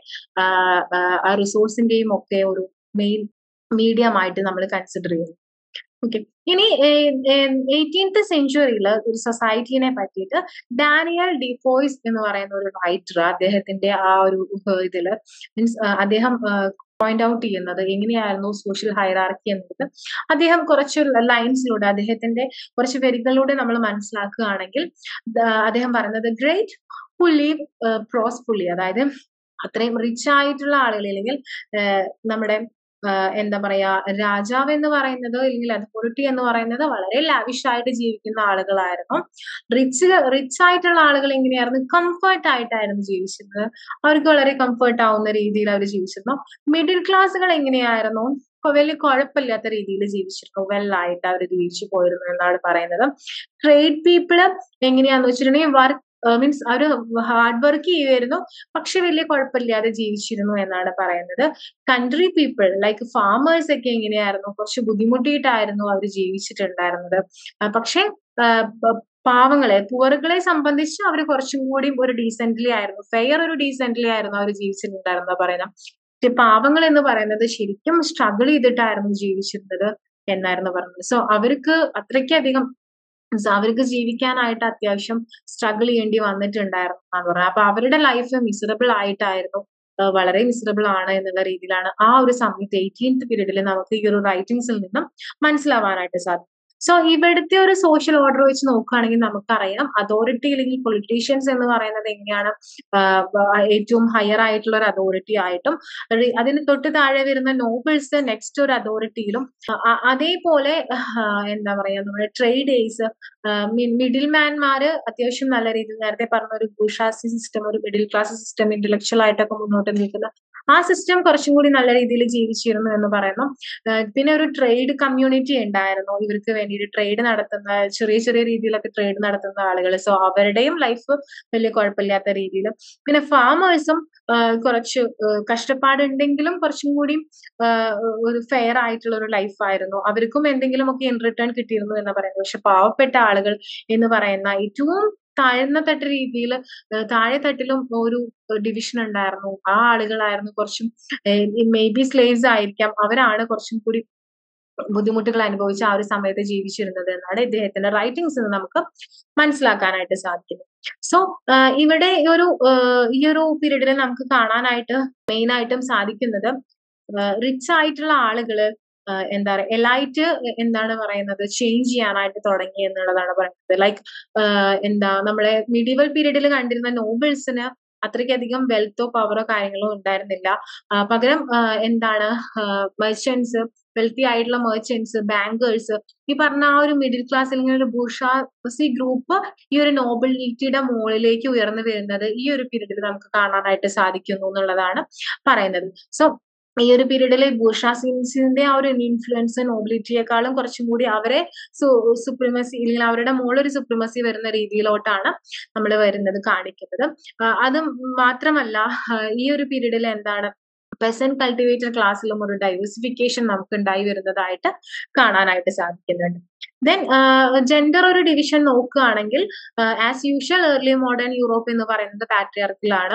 [SPEAKER 1] ആ റിസോഴ്സിന്റെയും ഒക്കെ ഒരു മെയിൻ മീഡിയം ആയിട്ട് നമ്മൾ കൺസിഡർ ചെയ്യുന്നു. ഓക്കെ, ഇനി എയ്റ്റീൻത് സെഞ്ചുറിയിൽ ഒരു സൊസൈറ്റിനെ പറ്റിയിട്ട് ഡാനിയൽ ഡിഫോയ്സ് എന്ന് പറയുന്ന ഒരു റൈറ്റർ അദ്ദേഹത്തിന്റെ ആ ഒരു ഇതില് മീൻസ് അദ്ദേഹം പോയിന്റ് ഔട്ട് ചെയ്യുന്നത് എങ്ങനെയായിരുന്നു സോഷ്യൽ ഹൈറാർക്കി എന്നത് അദ്ദേഹം കുറച്ച് ലൈൻസിലൂടെ അദ്ദേഹത്തിന്റെ കുറച്ച് വരികളിലൂടെ നമ്മൾ മനസ്സിലാക്കുകയാണെങ്കിൽ അദ്ദേഹം പറയുന്നത് ഗ്രേറ്റ് ഹു ലീവ് പ്രോസ്ഫുള്ളി, അതായത് അത്രയും റിച്ച് ആയിട്ടുള്ള ആളുകൾ അല്ലെങ്കിൽ നമ്മുടെ എന്താ പറയാ രാജാവ് എന്ന് പറയുന്നത് അല്ലെങ്കിൽ അതോറിറ്റി എന്ന് പറയുന്നത് വളരെ ലാവിഷ് ആയിട്ട് ജീവിക്കുന്ന ആളുകളായിരുന്നു. റിച്ച് റിച്ച് ആയിട്ടുള്ള ആളുകൾ എങ്ങനെയായിരുന്നു? കംഫർട്ട് ആയിട്ടായിരുന്നു ജീവിച്ചിരുന്നത്. അവർക്ക് വളരെ കംഫർട്ട് ആവുന്ന രീതിയിൽ അവർ ജീവിച്ചിരുന്നു. മിഡിൽ ക്ലാസ്സുകൾ എങ്ങനെയായിരുന്നു? വലിയ കുഴപ്പമില്ലാത്ത രീതിയിൽ ജീവിച്ചിരുന്നു. വെൽ ആയിട്ട് അവർ ജീവിച്ചു പോയിരുന്നു എന്നാണ് പറയുന്നത്. ട്രേഡ് പീപ്പിള് എങ്ങനെയാന്ന് വെച്ചിട്ടുണ്ടെങ്കിൽ വർക്ക് മീൻസ് അവര് ഹാർഡ് വർക്ക് ചെയ്യുമായിരുന്നു, പക്ഷെ വലിയ കുഴപ്പമില്ലാതെ ജീവിച്ചിരുന്നു എന്നാണ് പറയുന്നത്. കൺട്രി പീപ്പിൾ ലൈക്ക് ഫാമേഴ്സ് ഒക്കെ എങ്ങനെയായിരുന്നു? കുറച്ച് ബുദ്ധിമുട്ടിയിട്ടായിരുന്നു അവർ ജീവിച്ചിട്ടുണ്ടായിരുന്നത്. പക്ഷെ പാവങ്ങളെ പുവറുകളെ സംബന്ധിച്ച് അവർ കുറച്ചും കൂടി ഒരു ഡീസെന്റ്ലി ആയിരുന്നു, ഫെയർ ഒരു ഡീസെന്റ്ലി ആയിരുന്നു അവർ ജീവിച്ചിട്ടുണ്ടായിരുന്ന പറയുന്നത്. പക്ഷെ പാവങ്ങൾ എന്ന് പറയുന്നത് ശരിക്കും സ്ട്രഗിൾ ചെയ്തിട്ടായിരുന്നു ജീവിച്ചിരുന്നത് എന്നായിരുന്നു പറഞ്ഞത്. സോ അവർക്ക് അത്രയ്ക്കധികം അവർക്ക് ജീവിക്കാനായിട്ട് അത്യാവശ്യം സ്ട്രഗിൾ ചെയ്യേണ്ടി വന്നിട്ടുണ്ടായിരുന്നു എന്നാണ് പറഞ്ഞത്. അപ്പൊ അവരുടെ ലൈഫ് മിസറബിൾ ആയിട്ടായിരുന്നു, വളരെ മിസറബിൾ ആണ് എന്നുള്ള രീതിയിലാണ് ആ ഒരു സമയത്ത് എയ്റ്റീൻത് പീരീഡിൽ നമുക്ക് ഈ ഒരു റൈറ്റിംഗ്സിൽ നിന്നും മനസ്സിലാവാനായിട്ട് സാധിക്കും. സോ ഇവിടുത്തെ ഒരു സോഷ്യൽ ഓർഡർ വെച്ച് നോക്കുകയാണെങ്കിൽ നമുക്കറിയാം അതോറിറ്റി അല്ലെങ്കിൽ പൊളിറ്റീഷ്യൻസ് എന്ന് പറയുന്നത് എങ്ങനെയാണ് ഏറ്റവും ഹയർ ആയിട്ടുള്ള ഒരു അതോറിറ്റി ആയിട്ടും അതിന് തൊട്ട് താഴെ വരുന്ന നോബിൾസ് നെക്സ്റ്റ് ഒരു അതോറിറ്റിയിലും അതേപോലെ എന്താ പറയാ നമ്മുടെ ട്രേഡേഴ്സ് മിഡിൽ മാൻമാര് അത്യാവശ്യം നല്ല രീതിയിൽ നേരത്തെ പറഞ്ഞ ഒരു ബൂർഷ്വാസി സിസ്റ്റം, ഒരു മിഡിൽ ക്ലാസ് സിസ്റ്റം, ഇന്റലക്ച്വൽ ആയിട്ടൊക്കെ മുന്നോട്ട് നിൽക്കുന്ന ആ സിസ്റ്റം കുറച്ചും കൂടി നല്ല രീതിയിൽ ജീവിച്ചിരുന്നു എന്ന് പറയുന്നു. പിന്നെ ഒരു ട്രേഡ് കമ്മ്യൂണിറ്റി ഉണ്ടായിരുന്നു, ഇവർക്ക് വേണ്ടിയിട്ട് ട്രേഡ് നടത്തുന്ന ചെറിയ ചെറിയ രീതിയിലൊക്കെ ട്രേഡ് നടത്തുന്ന ആളുകൾ. സോ അവരുടെയും ലൈഫ് വലിയ കുഴപ്പമില്ലാത്ത രീതിയിൽ. പിന്നെ ഫാമേഴ്സും കുറച്ച് കഷ്ടപ്പാടുണ്ടെങ്കിലും കുറച്ചും കൂടി ഒരു ഫെയർ ആയിട്ടുള്ള ഒരു ലൈഫ് ആയിരുന്നു. അവർക്കും എന്തെങ്കിലും ഒക്കെ ഇൻ റിട്ടേൺ കിട്ടിയിരുന്നു എന്ന് പറയുന്നത്. പക്ഷെ പാവപ്പെട്ട ആളുകൾ എന്ന് പറയുന്ന ഏറ്റവും താഴ്ന്ന തട്ട് രീതിയിൽ താഴെ തട്ടിലും ഒരു ഡിവിഷൻ ഉണ്ടായിരുന്നു. ആ ആളുകളായിരുന്നു കുറച്ചും മേ ബി സ്ലേവ്സ് ആയിരിക്കാം, അവരാണ് കുറച്ചും കൂടി ബുദ്ധിമുട്ടുകൾ അനുഭവിച്ച് ആ ഒരു സമയത്ത് ജീവിച്ചിരുന്നത് എന്നാണ് ഇദ്ദേഹത്തിന്റെ റൈറ്റിംഗ്സ് നമുക്ക് മനസ്സിലാക്കാനായിട്ട് സാധിക്കുന്നത്. സോ ഇവിടെ ഈ ഒരു ഈ ഒരു പീരീഡിൽ നമുക്ക് കാണാനായിട്ട് മെയിൻ ആയിട്ടും സാധിക്കുന്നത് റിച്ച് ആയിട്ടുള്ള ആളുകള് എന്താ പറയുക എലൈറ്റ് എന്താണ് പറയുന്നത് ചേഞ്ച് ചെയ്യാനായിട്ട് തുടങ്ങി എന്നുള്ളതാണ് പറയുന്നത്. ലൈക്ക് എന്താ നമ്മളെ മിഡീവൽ പീരീഡിൽ കണ്ടിരുന്ന നോബിൾസിന് അത്രയ്ക്കധികം വെൽത്തോ പവറോ കാര്യങ്ങളോ ഉണ്ടായിരുന്നില്ല. പകരം എന്താണ് മെർച്ചന്റ്സ്, വെൽത്തി ആയിട്ടുള്ള മെർച്ചന്റ്സ്, ബാങ്കേഴ്സ്, ഈ പറഞ്ഞ ആ ഒരു മിഡിൽ ക്ലാസ് അല്ലെങ്കിൽ ഒരു ബൂർഷ്വാസി ഗ്രൂപ്പ് ഈ ഒരു നോബിലിറ്റിയുടെ മുകളിലേക്ക് ഉയർന്നു വരുന്നത് ഈ ഒരു പീരീഡിൽ നമുക്ക് കാണാനായിട്ട് സാധിക്കുന്നു എന്നുള്ളതാണ് പറയുന്നത്. സോ ഈ ഒരു പീരീഡിൽ ബൂർഷ്വാസിന്റെ ആ ഒരു ഇൻഫ്ലുവൻസ് നോബിലിറ്റിയെക്കാളും കുറച്ചും കൂടി അവരെ സുപ്രീമസി അല്ലെങ്കിൽ അവരുടെ മുകളിലൊരു സുപ്രീമസി വരുന്ന രീതിയിലോട്ടാണ് നമ്മൾ വരുന്നത് കാണിക്കുന്നത്. അത് മാത്രമല്ല ഈ ഒരു പീരീഡിൽ എന്താണ് പെസന്റ് കൾട്ടിവേറ്റർ ക്ലാസ്സിലും ഒരു ഡൈവേഴ്സിഫിക്കേഷൻ നമുക്ക് ഉണ്ടായി വരുന്നതായിട്ട് കാണാനായിട്ട് സാധിക്കുന്നുണ്ട്. ദെൻ ജെൻഡർ ഒരു ഡിവിഷൻ നോക്കുകയാണെങ്കിൽ as usual early modern Europe എന്ന് പറയുന്നത് പാട്രിയാർക്കിലാണ്.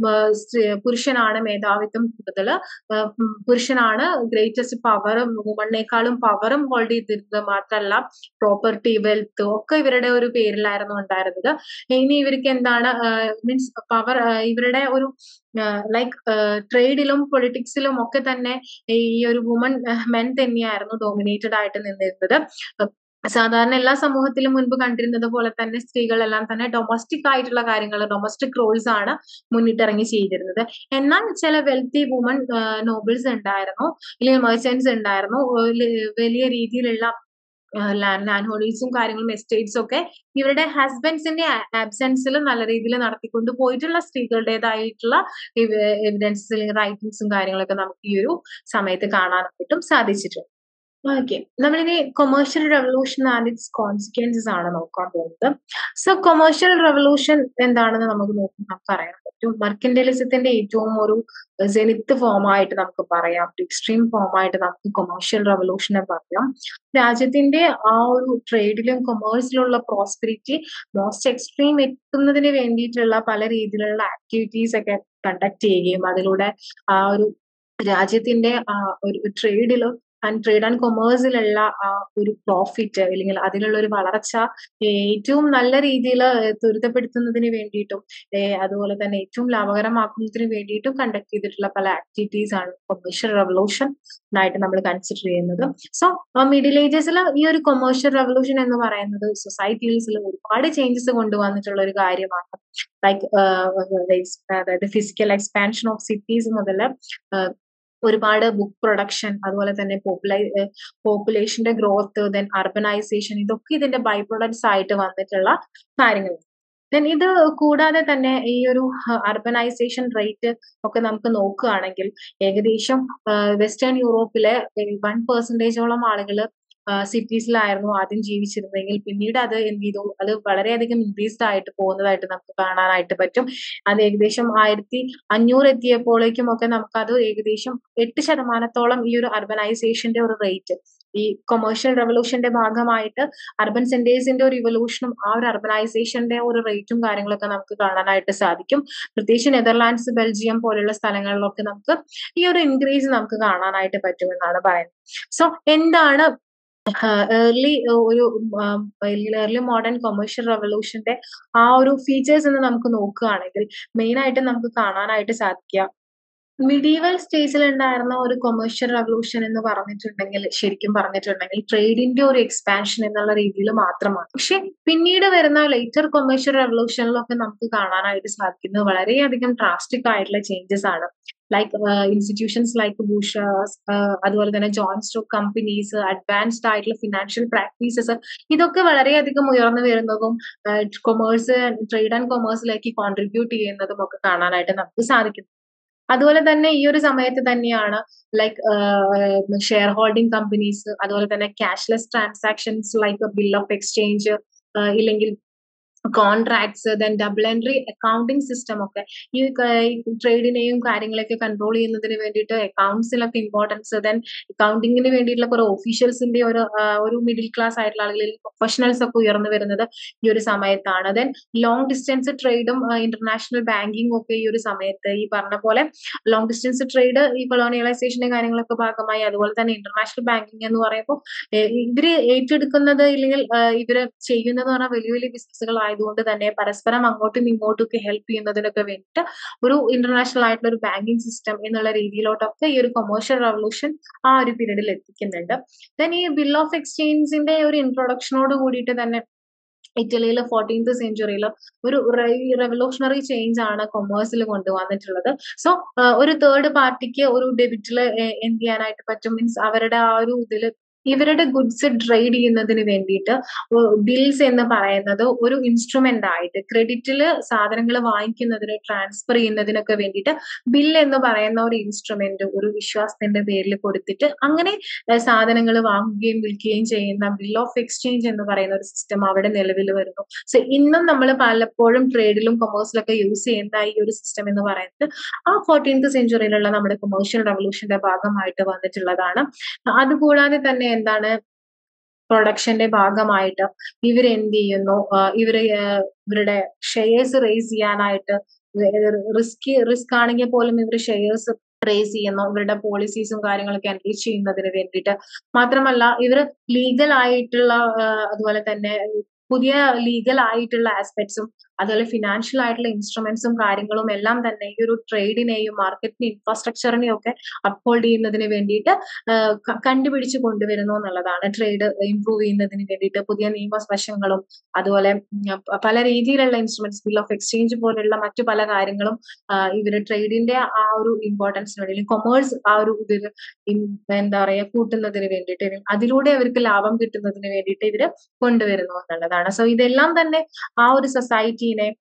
[SPEAKER 1] പുരുഷനാണ് മേധാവിത്വം കൂടുതൽ, പുരുഷനാണ് ഗ്രേറ്റസ്റ്റ് പവർ, വുമണിനേക്കാളും പവറും ഹോൾഡ് ചെയ്തിരുന്നത് മാത്രമല്ല പ്രോപ്പർട്ടി, വെൽത്ത് ഒക്കെ ഇവരുടെ ഒരു പേരിലായിരുന്നു ഉണ്ടായിരുന്നത്. ഇനി ഇവർക്ക് എന്താണ് മീൻസ് പവർ ഇവരുടെ ഒരു ലൈക്ക് ട്രേഡിലും പൊളിറ്റിക്സിലും ഒക്കെ തന്നെ ഈ ഒരു വുമൺ മെൻ തന്നെയായിരുന്നു ഡോമിനേറ്റഡ് ആയിട്ട് നിന്നിരുന്നത്. സാധാരണ എല്ലാ സമൂഹത്തിലും മുൻപ് കണ്ടിരുന്നത് പോലെ തന്നെ സ്ത്രീകളെല്ലാം തന്നെ ഡൊമസ്റ്റിക് ആയിട്ടുള്ള കാര്യങ്ങൾ, ഡൊമസ്റ്റിക് റോൾസ് ആണ് മുന്നിട്ടിറങ്ങി ചെയ്തിരുന്നത്. എന്നാൽ ചില വെൽത്തി വുമൺ നോബിൾസ് ഉണ്ടായിരുന്നു, അല്ലെങ്കിൽ മെർച്ചന്റ്സ് ഉണ്ടായിരുന്നു, വലിയ രീതിയിലുള്ള ലാൻഡ് ലാൻഡ് ഹോൾഡിങ്സും കാര്യങ്ങളും എസ്റ്റേറ്റ്സും ഒക്കെ ഇവരുടെ ഹസ്ബൻഡ്സിന്റെ ആബ്സെൻസിൽ നല്ല രീതിയിൽ നടത്തിക്കൊണ്ട് പോയിട്ടുള്ള സ്ത്രീകളുടേതായിട്ടുള്ള എവിഡൻസസ് അല്ലെങ്കിൽ റൈറ്റിംഗ്സും കാര്യങ്ങളൊക്കെ നമുക്ക് ഈ ഒരു സമയത്ത് കാണാനായിട്ടും സാധിച്ചിട്ടുണ്ട്. ഓക്കെ, നമ്മളിനി commercial revolution and its consequences ആണ് നോക്കാൻ പോകുന്നത്. സോ കൊമേഴ്ഷ്യൽ റെവല്യൂഷൻ എന്താണെന്ന് നമുക്ക് നോക്കി നമുക്ക് അറിയാൻ പറ്റും. മെർക്കന്റലിസത്തിന്റെ ഏറ്റവും ഒരു ജെനിത്ത് ഫോമായിട്ട് നമുക്ക് പറയാം, എക്സ്ട്രീം ഫോമായിട്ട് നമുക്ക് കൊമേഴ്ഷ്യൽ റെവല്യൂഷനെ പറയാം. രാജ്യത്തിന്റെ ആ ഒരു ട്രേഡിലും കൊമേഴ്സിലുള്ള പ്രോസ്പെരിറ്റി മോസ്റ്റ് എക്സ്ട്രീം എത്തുന്നതിന് വേണ്ടിയിട്ടുള്ള പല രീതിയിലുള്ള ആക്ടിവിറ്റീസ് ഒക്കെ കണ്ടക്ട് ചെയ്യുകയും അതിലൂടെ ആ ഒരു രാജ്യത്തിന്റെ ആ ഒരു ട്രേഡിലും ആൻഡ് ട്രേഡ് ആൻഡ് കൊമേഴ്സിലുള്ള ആ ഒരു പ്രോഫിറ്റ് അല്ലെങ്കിൽ അതിലുള്ള ഒരു വളർച്ച ഏറ്റവും നല്ല രീതിയിൽ ത്വരിതപ്പെടുത്തുന്നതിന് വേണ്ടിയിട്ടും അതുപോലെ തന്നെ ഏറ്റവും ലാഭകരമാക്കുന്നതിന് വേണ്ടിയിട്ടും കണ്ടക്ട് ചെയ്തിട്ടുള്ള പല ആക്ടിവിറ്റീസ് ആണ് കൊമേഴ്ഷ്യൽ റെവല്യൂഷൻ ആയിട്ട് നമ്മൾ കൺസിഡർ ചെയ്യുന്നത്. സോ മിഡിൽ ഏജസിൽ ഈ ഒരു കൊമേഴ്ഷ്യൽ റെവല്യൂഷൻ എന്ന് പറയുന്നത് സൊസൈറ്റീസിൽ ഒരുപാട് ചേഞ്ചസ് കൊണ്ടുവന്നിട്ടുള്ള ഒരു കാര്യമാണ്. ലൈക്ക് അതായത് ഫിസിക്കൽ എക്സ്പാൻഷൻ ഓഫ് സിറ്റീസ് മുതൽ ഒരുപാട് ബുക്ക് പ്രൊഡക്ഷൻ, അതുപോലെ തന്നെ പോപ്പുലൈ പോപ്പുലേഷന്റെ ഗ്രോത്ത്, ദെൻ അർബനൈസേഷൻ, ഇതൊക്കെ ഇതിന്റെ ബൈ പ്രൊഡക്ട്സ് ആയിട്ട് വന്നിട്ടുള്ള കാര്യങ്ങൾ. ദെൻ ഇത് കൂടാതെ തന്നെ ഈ ഒരു അർബനൈസേഷൻ റേറ്റ് ഒക്കെ നമുക്ക് നോക്കുകയാണെങ്കിൽ ഏകദേശം വെസ്റ്റേൺ യൂറോപ്പിലെ വൺ പെർസെന്റേജോളം ആളുകൾ സിറ്റീസിലായിരുന്നു ആദ്യം ജീവിച്ചിരുന്നെങ്കിൽ പിന്നീട് അത് എന്ത് ചെയ്തു, അത് വളരെയധികം ഇൻക്രീസ്ഡ് ആയിട്ട് പോകുന്നതായിട്ട് നമുക്ക് കാണാനായിട്ട് പറ്റും. അത് ഏകദേശം ആയിരത്തി അഞ്ഞൂറ് എത്തിയപ്പോഴേക്കും ഒക്കെ നമുക്ക് അത് ഏകദേശം എട്ട് ശതമാനത്തോളം ഈ ഒരു അർബനൈസേഷന്റെ ഒരു റേറ്റ്, ഈ കൊമേഴ്ഷ്യൽ റെവല്യൂഷന്റെ ഭാഗമായിട്ട് അർബൻ സെന്റേഴ്സിന്റെ ഒരു ഇവല്യൂഷനും ആ ഒരു അർബനൈസേഷന്റെ ഒരു റേറ്റും കാര്യങ്ങളൊക്കെ നമുക്ക് കാണാനായിട്ട് സാധിക്കും. പ്രത്യേകിച്ച് നെതർലാൻഡ്സ്, ബെൽജിയം പോലുള്ള സ്ഥലങ്ങളിലൊക്കെ നമുക്ക് ഈ ഒരു ഇൻക്രീസ് നമുക്ക് കാണാനായിട്ട് പറ്റുമെന്നാണ് പറയുന്നത്. സോ എന്താണ് ഏർലി ഒരു ഏർലി മോഡേൺ കൊമേഴ്ഷ്യൽ റെവല്യൂഷന്റെ ആ ഒരു ഫീച്ചേഴ്സ് എന്ന് നമുക്ക് നോക്കുകയാണെങ്കിൽ മെയിൻ ആയിട്ട് നമുക്ക് കാണാനായിട്ട് സാധിക്കുക, മിഡീവൽ സ്റ്റേജിൽ ഉണ്ടായിരുന്ന ഒരു കൊമേഴ്ഷ്യൽ റെവല്യൂഷൻ എന്ന് പറഞ്ഞിട്ടുണ്ടെങ്കിൽ ശരിക്കും പറഞ്ഞിട്ടുണ്ടെങ്കിൽ ട്രേഡിന്റെ ഒരു എക്സ്പാൻഷൻ എന്നുള്ള രീതിയിൽ മാത്രമാണ്. പക്ഷെ പിന്നീട് വരുന്ന ലേറ്റർ കൊമേഴ്ഷ്യൽ റെവല്യൂഷനിലൊക്കെ നമുക്ക് കാണാനായിട്ട് സാധിക്കുന്നത് വളരെയധികം ഡ്രാസ്റ്റിക് ആയിട്ടുള്ള ചേഞ്ചസ് ആണ്. ലൈക്ക് ഇൻസ്റ്റിറ്റ്യൂഷൻസ് ലൈക്ക് ബൂഷേഴ്സ്, അതുപോലെ തന്നെ ജോയിന്റ് സ്റ്റോക്ക് കമ്പനീസ്, അഡ്വാൻസ്ഡ് ആയിട്ടുള്ള ഫിനാൻഷ്യൽ പ്രാക്ടീസസ്, ഇതൊക്കെ വളരെയധികം ഉയർന്നു വരുന്നതും കൊമേഴ്സ്, ട്രേഡ് ആൻഡ് കൊമേഴ്സിലേക്ക് കോൺട്രിബ്യൂട്ട് ചെയ്യുന്നതും ഒക്കെ കാണാനായിട്ട് നമുക്ക് സാധിക്കും. അതുപോലെ തന്നെ ഈ ഒരു സമയത്ത് തന്നെയാണ് ലൈക്ക് ഷെയർ ഹോൾഡിംഗ് കമ്പനീസ്, അതുപോലെ തന്നെ cashless transactions like bill of exchange, ഇല്ലെങ്കിൽ contracts, then double entry accounting system ഒക്കെ ഈ ട്രേഡിനെയും കാര്യങ്ങളൊക്കെ കൺട്രോൾ ചെയ്യുന്നതിന് വേണ്ടിയിട്ട് അക്കൗണ്ട്സിലൊക്കെ ഇമ്പോർട്ടൻസ്, ദെൻ അക്കൗണ്ടിങ്ങിന് വേണ്ടിയിട്ടുള്ള കുറെ ഓഫീഷ്യൽസിന്റെ ഒരു ഒരു മിഡിൽ ക്ലാസ് ആയിട്ടുള്ള ആളുകളിൽ പ്രൊഫഷണൽസ് ഒക്കെ ഉയർന്നു വരുന്നത് ഈ ഒരു സമയത്താണ്. ദെൻ ലോങ് ഡിസ്റ്റൻസ് ട്രേഡും ഇന്റർനാഷണൽ ബാങ്കിങ്ങും ഒക്കെ ഈ ഒരു സമയത്ത്, ഈ പറഞ്ഞ പോലെ ലോങ് ഡിസ്റ്റൻസ് ട്രേഡ് ഈ കൊളോണിയലൈസേഷന്റെ കാര്യങ്ങളൊക്കെ ഭാഗമായി, അതുപോലെ തന്നെ ഇന്റർനാഷണൽ ബാങ്കിങ് എന്ന് പറയുമ്പോൾ ഇവര് ഏറ്റെടുക്കുന്നത് ഇല്ലെങ്കിൽ ഇവര് ചെയ്യുന്നത് പറഞ്ഞാൽ വലിയ വലിയ ബിസിനസ്സുകൾ ആയതുകൊണ്ട് തന്നെ പരസ്പരം അങ്ങോട്ടും ഇങ്ങോട്ടും ഒക്കെ ഹെൽപ്പ് ചെയ്യുന്നതിനൊക്കെ വേണ്ടിയിട്ട് ഒരു ഇന്റർനാഷണൽ ആയിട്ടുള്ള ഒരു ബാങ്കിങ് സിസ്റ്റം എന്നുള്ള രീതിയിലോട്ടൊക്കെ ഈ ഒരു കൊമേഴ്ഷ്യൽ റെവല്യൂഷൻ ആ ഒരു പീരീഡിൽ എത്തിക്കുന്നുണ്ട്. ദെൻ ഈ ബിൽ ഓഫ് എക്സ്ചേഞ്ചിന്റെ ഒരു ഇൻട്രൊഡക്ഷനോട് കൂടിയിട്ട് തന്നെ ഇറ്റലിയിലെ ഫോർട്ടീൻത് സെഞ്ചുറിയിൽ ഒരു റെവല്യൂഷണറി ചേഞ്ച് ആണ് കൊമേഴ്സിൽ കൊണ്ടുവന്നിട്ടുള്ളത്. സോ ഒരു തേർഡ് പാർട്ടിക്ക് ഒരു ഡെബിറ്റിൽ എന്ത് ചെയ്യാനായിട്ട് പറ്റും, മീൻസ് അവരുടെ ആ ഒരു ഇതിൽ ഇവരുടെ ഗുഡ്സ് ട്രേഡ് ചെയ്യുന്നതിന് വേണ്ടിയിട്ട് ബിൽസ് എന്ന് പറയുന്നത് ഒരു ഇൻസ്ട്രുമെന്റ് ആയിട്ട്, ക്രെഡിറ്റില് സാധനങ്ങൾ വാങ്ങിക്കുന്നതിന്, ട്രാൻസ്ഫർ ചെയ്യുന്നതിനൊക്കെ വേണ്ടിയിട്ട് ബിൽ എന്ന് പറയുന്ന ഒരു ഇൻസ്ട്രുമെന്റ് ഒരു വിശ്വാസത്തിന്റെ പേരിൽ കൊടുത്തിട്ട് അങ്ങനെ സാധനങ്ങൾ വാങ്ങുകയും വിൽക്കുകയും ചെയ്യുന്ന ബിൽ ഓഫ് എക്സ്ചേഞ്ച് എന്ന് പറയുന്ന ഒരു സിസ്റ്റം അവിടെ നിലവിൽ വരുന്നു. സോ ഇന്നും നമ്മൾ പലപ്പോഴും ട്രേഡിലും കൊമേഴ്സിലൊക്കെ യൂസ് ചെയ്യുന്ന ഈ ഒരു സിസ്റ്റം എന്ന് പറയുന്നത് ആ ഫോർട്ടീൻത് സെഞ്ചുറിയിലുള്ള നമ്മുടെ കൊമേഴ്ഷ്യൽ റെവല്യൂഷന്റെ ഭാഗമായിട്ട് വന്നിട്ടുള്ളതാണ്. അതുകൂടാതെ തന്നെ എന്താണ്, പ്രൊഡക്ഷന്റെ ഭാഗമായിട്ട് ഇവർ എന്ത് ചെയ്യുന്നു, ഇവര് ഇവരുടെ ഷെയർസ് റേസ് ചെയ്യാനായിട്ട്, റിസ്ക് റിസ്ക് ആണെങ്കിൽ പോലും ഇവർ ഷെയർസ് റേസ് ചെയ്യുന്നു, ഇവരുടെ പോളിസീസും കാര്യങ്ങളൊക്കെ എൻഗേജ് ചെയ്യുന്നതിന് വേണ്ടിയിട്ട്. മാത്രമല്ല ഇവർ ലീഗൽ ആയിട്ടുള്ള, അതുപോലെ തന്നെ പുതിയ ലീഗൽ ആയിട്ടുള്ള ആസ്പെക്ട്സും അതുപോലെ ഫിനാൻഷ്യൽ ആയിട്ടുള്ള ഇൻസ്ട്രുമെന്റ്സും കാര്യങ്ങളും എല്ലാം തന്നെ ഈ ഒരു ട്രേഡിനെയും മാർക്കറ്റിനെ ഇൻഫ്രാസ്ട്രക്ചറിനെയും ഒക്കെ അപ്ഹോൾഡ് ചെയ്യുന്നതിന് വേണ്ടിയിട്ട് കണ്ടുപിടിച്ച് കൊണ്ടുവരുന്നു എന്നുള്ളതാണ്. ട്രേഡ് ഇംപ്രൂവ് ചെയ്യുന്നതിന് വേണ്ടിയിട്ട് പുതിയ നിയമവശങ്ങളും അതുപോലെ പല രീതിയിലുള്ള ഇൻസ്ട്രുമെന്റ്സ്, ബിൽ ഓഫ് എക്സ്ചേഞ്ച് പോലുള്ള മറ്റു പല കാര്യങ്ങളും ഇവര് ട്രേഡിന്റെ ആ ഒരു ഇമ്പോർട്ടൻസിന് വേണ്ടി, കൊമേഴ്സ് ആ ഒരു ഇതിൽ എന്താ പറയാ കൂട്ടുന്നതിന് വേണ്ടിയിട്ട്, അതിലൂടെ അവർക്ക് ലാഭം കിട്ടുന്നതിന് വേണ്ടിയിട്ട് ഇവര് കൊണ്ടുവരുന്നു എന്നുള്ളതാണ്. സോ ഇതെല്ലാം തന്നെ ആ ഒരു സൊസൈറ്റിനെ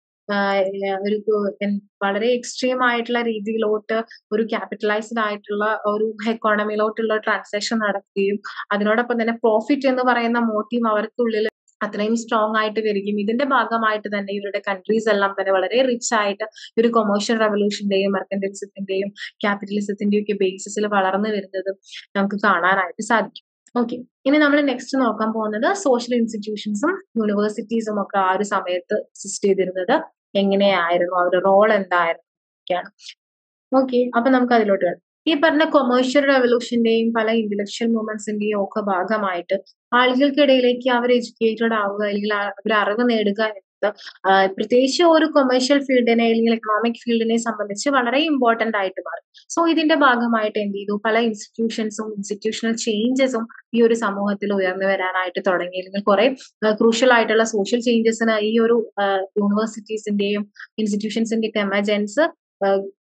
[SPEAKER 1] ഒരു വളരെ എക്സ്ട്രീം ആയിട്ടുള്ള രീതിയിലോട്ട് ഒരു ക്യാപിറ്റലൈസ്ഡ് ആയിട്ടുള്ള ഒരു എക്കോണമിയിലോട്ടുള്ള ട്രാൻസാക്ഷൻ നടക്കുകയും അതിനോടൊപ്പം തന്നെ പ്രോഫിറ്റ് എന്ന് പറയുന്ന മോട്ടീവ് അവർക്കുള്ളിൽ അത്രയും സ്ട്രോങ് ആയിട്ട് വരികയും ഇതിന്റെ ഭാഗമായിട്ട് തന്നെ ഇവരുടെ കൺട്രീസ് എല്ലാം തന്നെ വളരെ റിച്ച് ആയിട്ട് ഒരു കൊമേഴ്ഷ്യൽ റെവല്യൂഷന്റെയും മെർക്കന്റിലിസത്തിന്റെയും ക്യാപിറ്റലിസത്തിന്റെയും ഒക്കെ ബേസിസിൽ വളർന്നു വരുന്നത് നമുക്ക് കാണാനായിട്ട് സാധിക്കും. ഓക്കെ, ഇനി നമ്മൾ നെക്സ്റ്റ് നോക്കാൻ പോകുന്നത് സോഷ്യൽ ഇൻസ്റ്റിറ്റ്യൂഷൻസും യൂണിവേഴ്സിറ്റീസും ഒക്കെ ആ ഒരു സമയത്ത് എക്സിസ്റ്റ് ചെയ്തിരുന്നത് എങ്ങനെയായിരുന്നു, അവരുടെ റോൾ എന്തായിരുന്നു ഒക്കെയാണ്. ഓക്കെ, അപ്പൊ നമുക്ക് അതിലോട്ട് വരാം. ഈ പറഞ്ഞ കൊമേഴ്ഷ്യൽ റെവല്യൂഷന്റെയും പല ഇന്റലക്ച്വൽ മൂവ്മെന്റ്സിന്റെയും ഒക്കെ ഭാഗമായിട്ട് ആളുകൾക്കിടയിലേക്ക് അവർ എഡ്യൂക്കേറ്റഡ് ആവുക അല്ലെങ്കിൽ അവർ അറിവ് നേടുക എന്നത് പ്രത്യേകിച്ച് ഒരു കൊമേഴ്ഷ്യൽ ഫീൽഡിനെ അല്ലെങ്കിൽ എക്കണോമിക് ഫീൽഡിനെ സംബന്ധിച്ച് വളരെ ഇമ്പോർട്ടന്റ് ആയിട്ട് മാറും. സോ ഇതിന്റെ ഭാഗമായിട്ട് എന്ത് ചെയ്തു, പല ഇൻസ്റ്റിറ്റ്യൂഷൻസും ഇൻസ്റ്റിറ്റ്യൂഷണൽ ചേഞ്ചസും ഈ ഒരു സമൂഹത്തിൽ ഉയർന്നു വരാനായിട്ട് തുടങ്ങി. അല്ലെങ്കിൽ കുറെ ക്രൂഷ്യൽ ആയിട്ടുള്ള സോഷ്യൽ ചേഞ്ചസിന് ഈ ഒരു യൂണിവേഴ്സിറ്റീസിന്റെയും ഇൻസ്റ്റിറ്റ്യൂഷൻസിന്റെ ഒക്കെ എമർജൻസ്